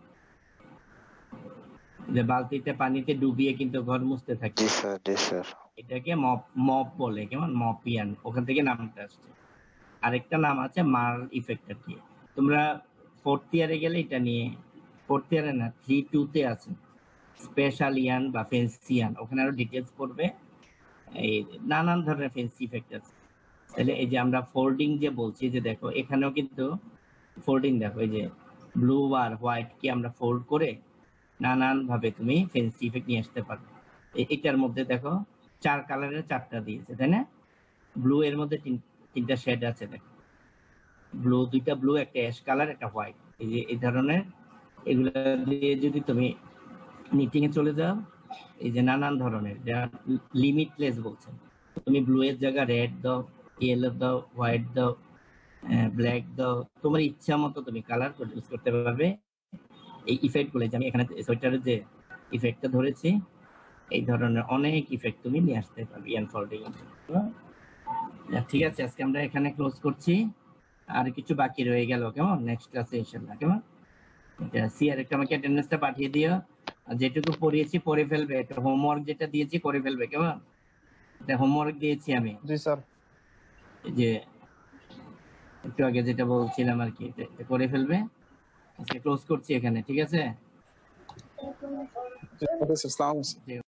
যে বালতিতে পানিতে ডুবিয়ে কিন্তু ঘর মুছতে থাকে, এটাকে মপ বলে, কেমন মপিয়ান, ওখান থেকে নামটা আসছে। আরেকটা নাম আছে মার্ল ইফেক্ট আর কি। তোমরা 4th ইয়ারে গেলে এটা নিয়ে, 4th ইয়ারে না 3-2 আছে স্পেশাল ইয়ান বা ফেন্সি ইয়ান, ওখানে আরো ডিটেলস পড়বে, এই নানান ধরনের ফেন্সি ইফেক্ট আছে। তাহলে এই যে আমরা ফোল্ডিং যে বলছি, যে দেখো এখানেও কিন্তু ফোল্ডিং, দেখো এই যে ব্লু আর হোয়াইট কে আমরা ফোল্ড করে নানান ভাবে তুমি ফেন্সি ইফেক্ট নিয়ে আসতে পারো। এটার মধ্যে দেখো 4 কালারের 4টা দিয়েছে, তাই না? ব্লু এর মধ্যে 3টা শেড আছে, দেখো ব্লু, 2টা ব্লু, একটা অ্যাশ কালার, একটা হোয়াইট। এই যে এই ধরনের, এগুলো দিয়ে যদি তুমি নিটিং এ চলে যাও, এই যে নানান ধরনের, যা লিমিটলেস বলছে, তুমি ব্লু এর জায়গা রেড দাও, ইয়েলো দাও, হোয়াইট দাও, ব্ল্যাক দাও, তোমার ইচ্ছা মতো তুমি কালার প্রডিউস করতে পারবে। এই ইফেক্ট গুলো যে আমি এখানে সোয়েটারের যে ইফেক্টটা ধরেছি, এই ধরনের অনেক ইফেক্ট তুমি নিয়ে আসতে পারবে ইয়ান ফোল্ডিং। ঠিক আছে, আজকে আমরা এখানে ক্লোজ করছি, আর কিছু বাকি রয়ে গেল, কেমন? নেক্সট ক্লাসে ইনশাআল্লাহ, কেমন? এটা সিআর একটা আমাকে অ্যাটেন্ডেন্সটা পাঠিয়ে দিও, আর যেটুকু পড়িয়েছি পড়ে ফেলবে, এটা হোমওয়ার্ক যেটা দিয়েছি করে ফেলবে, কেমন? এটা হোমওয়ার্ক দিয়েছি আমি, জি স্যার, যে একটু আগে যেটা বলছিলাম আর কি, এটা করে ফেলবে। আজকে ক্লোজ করছি এখানে, ঠিক আছে? আসসালামু আলাইকুম।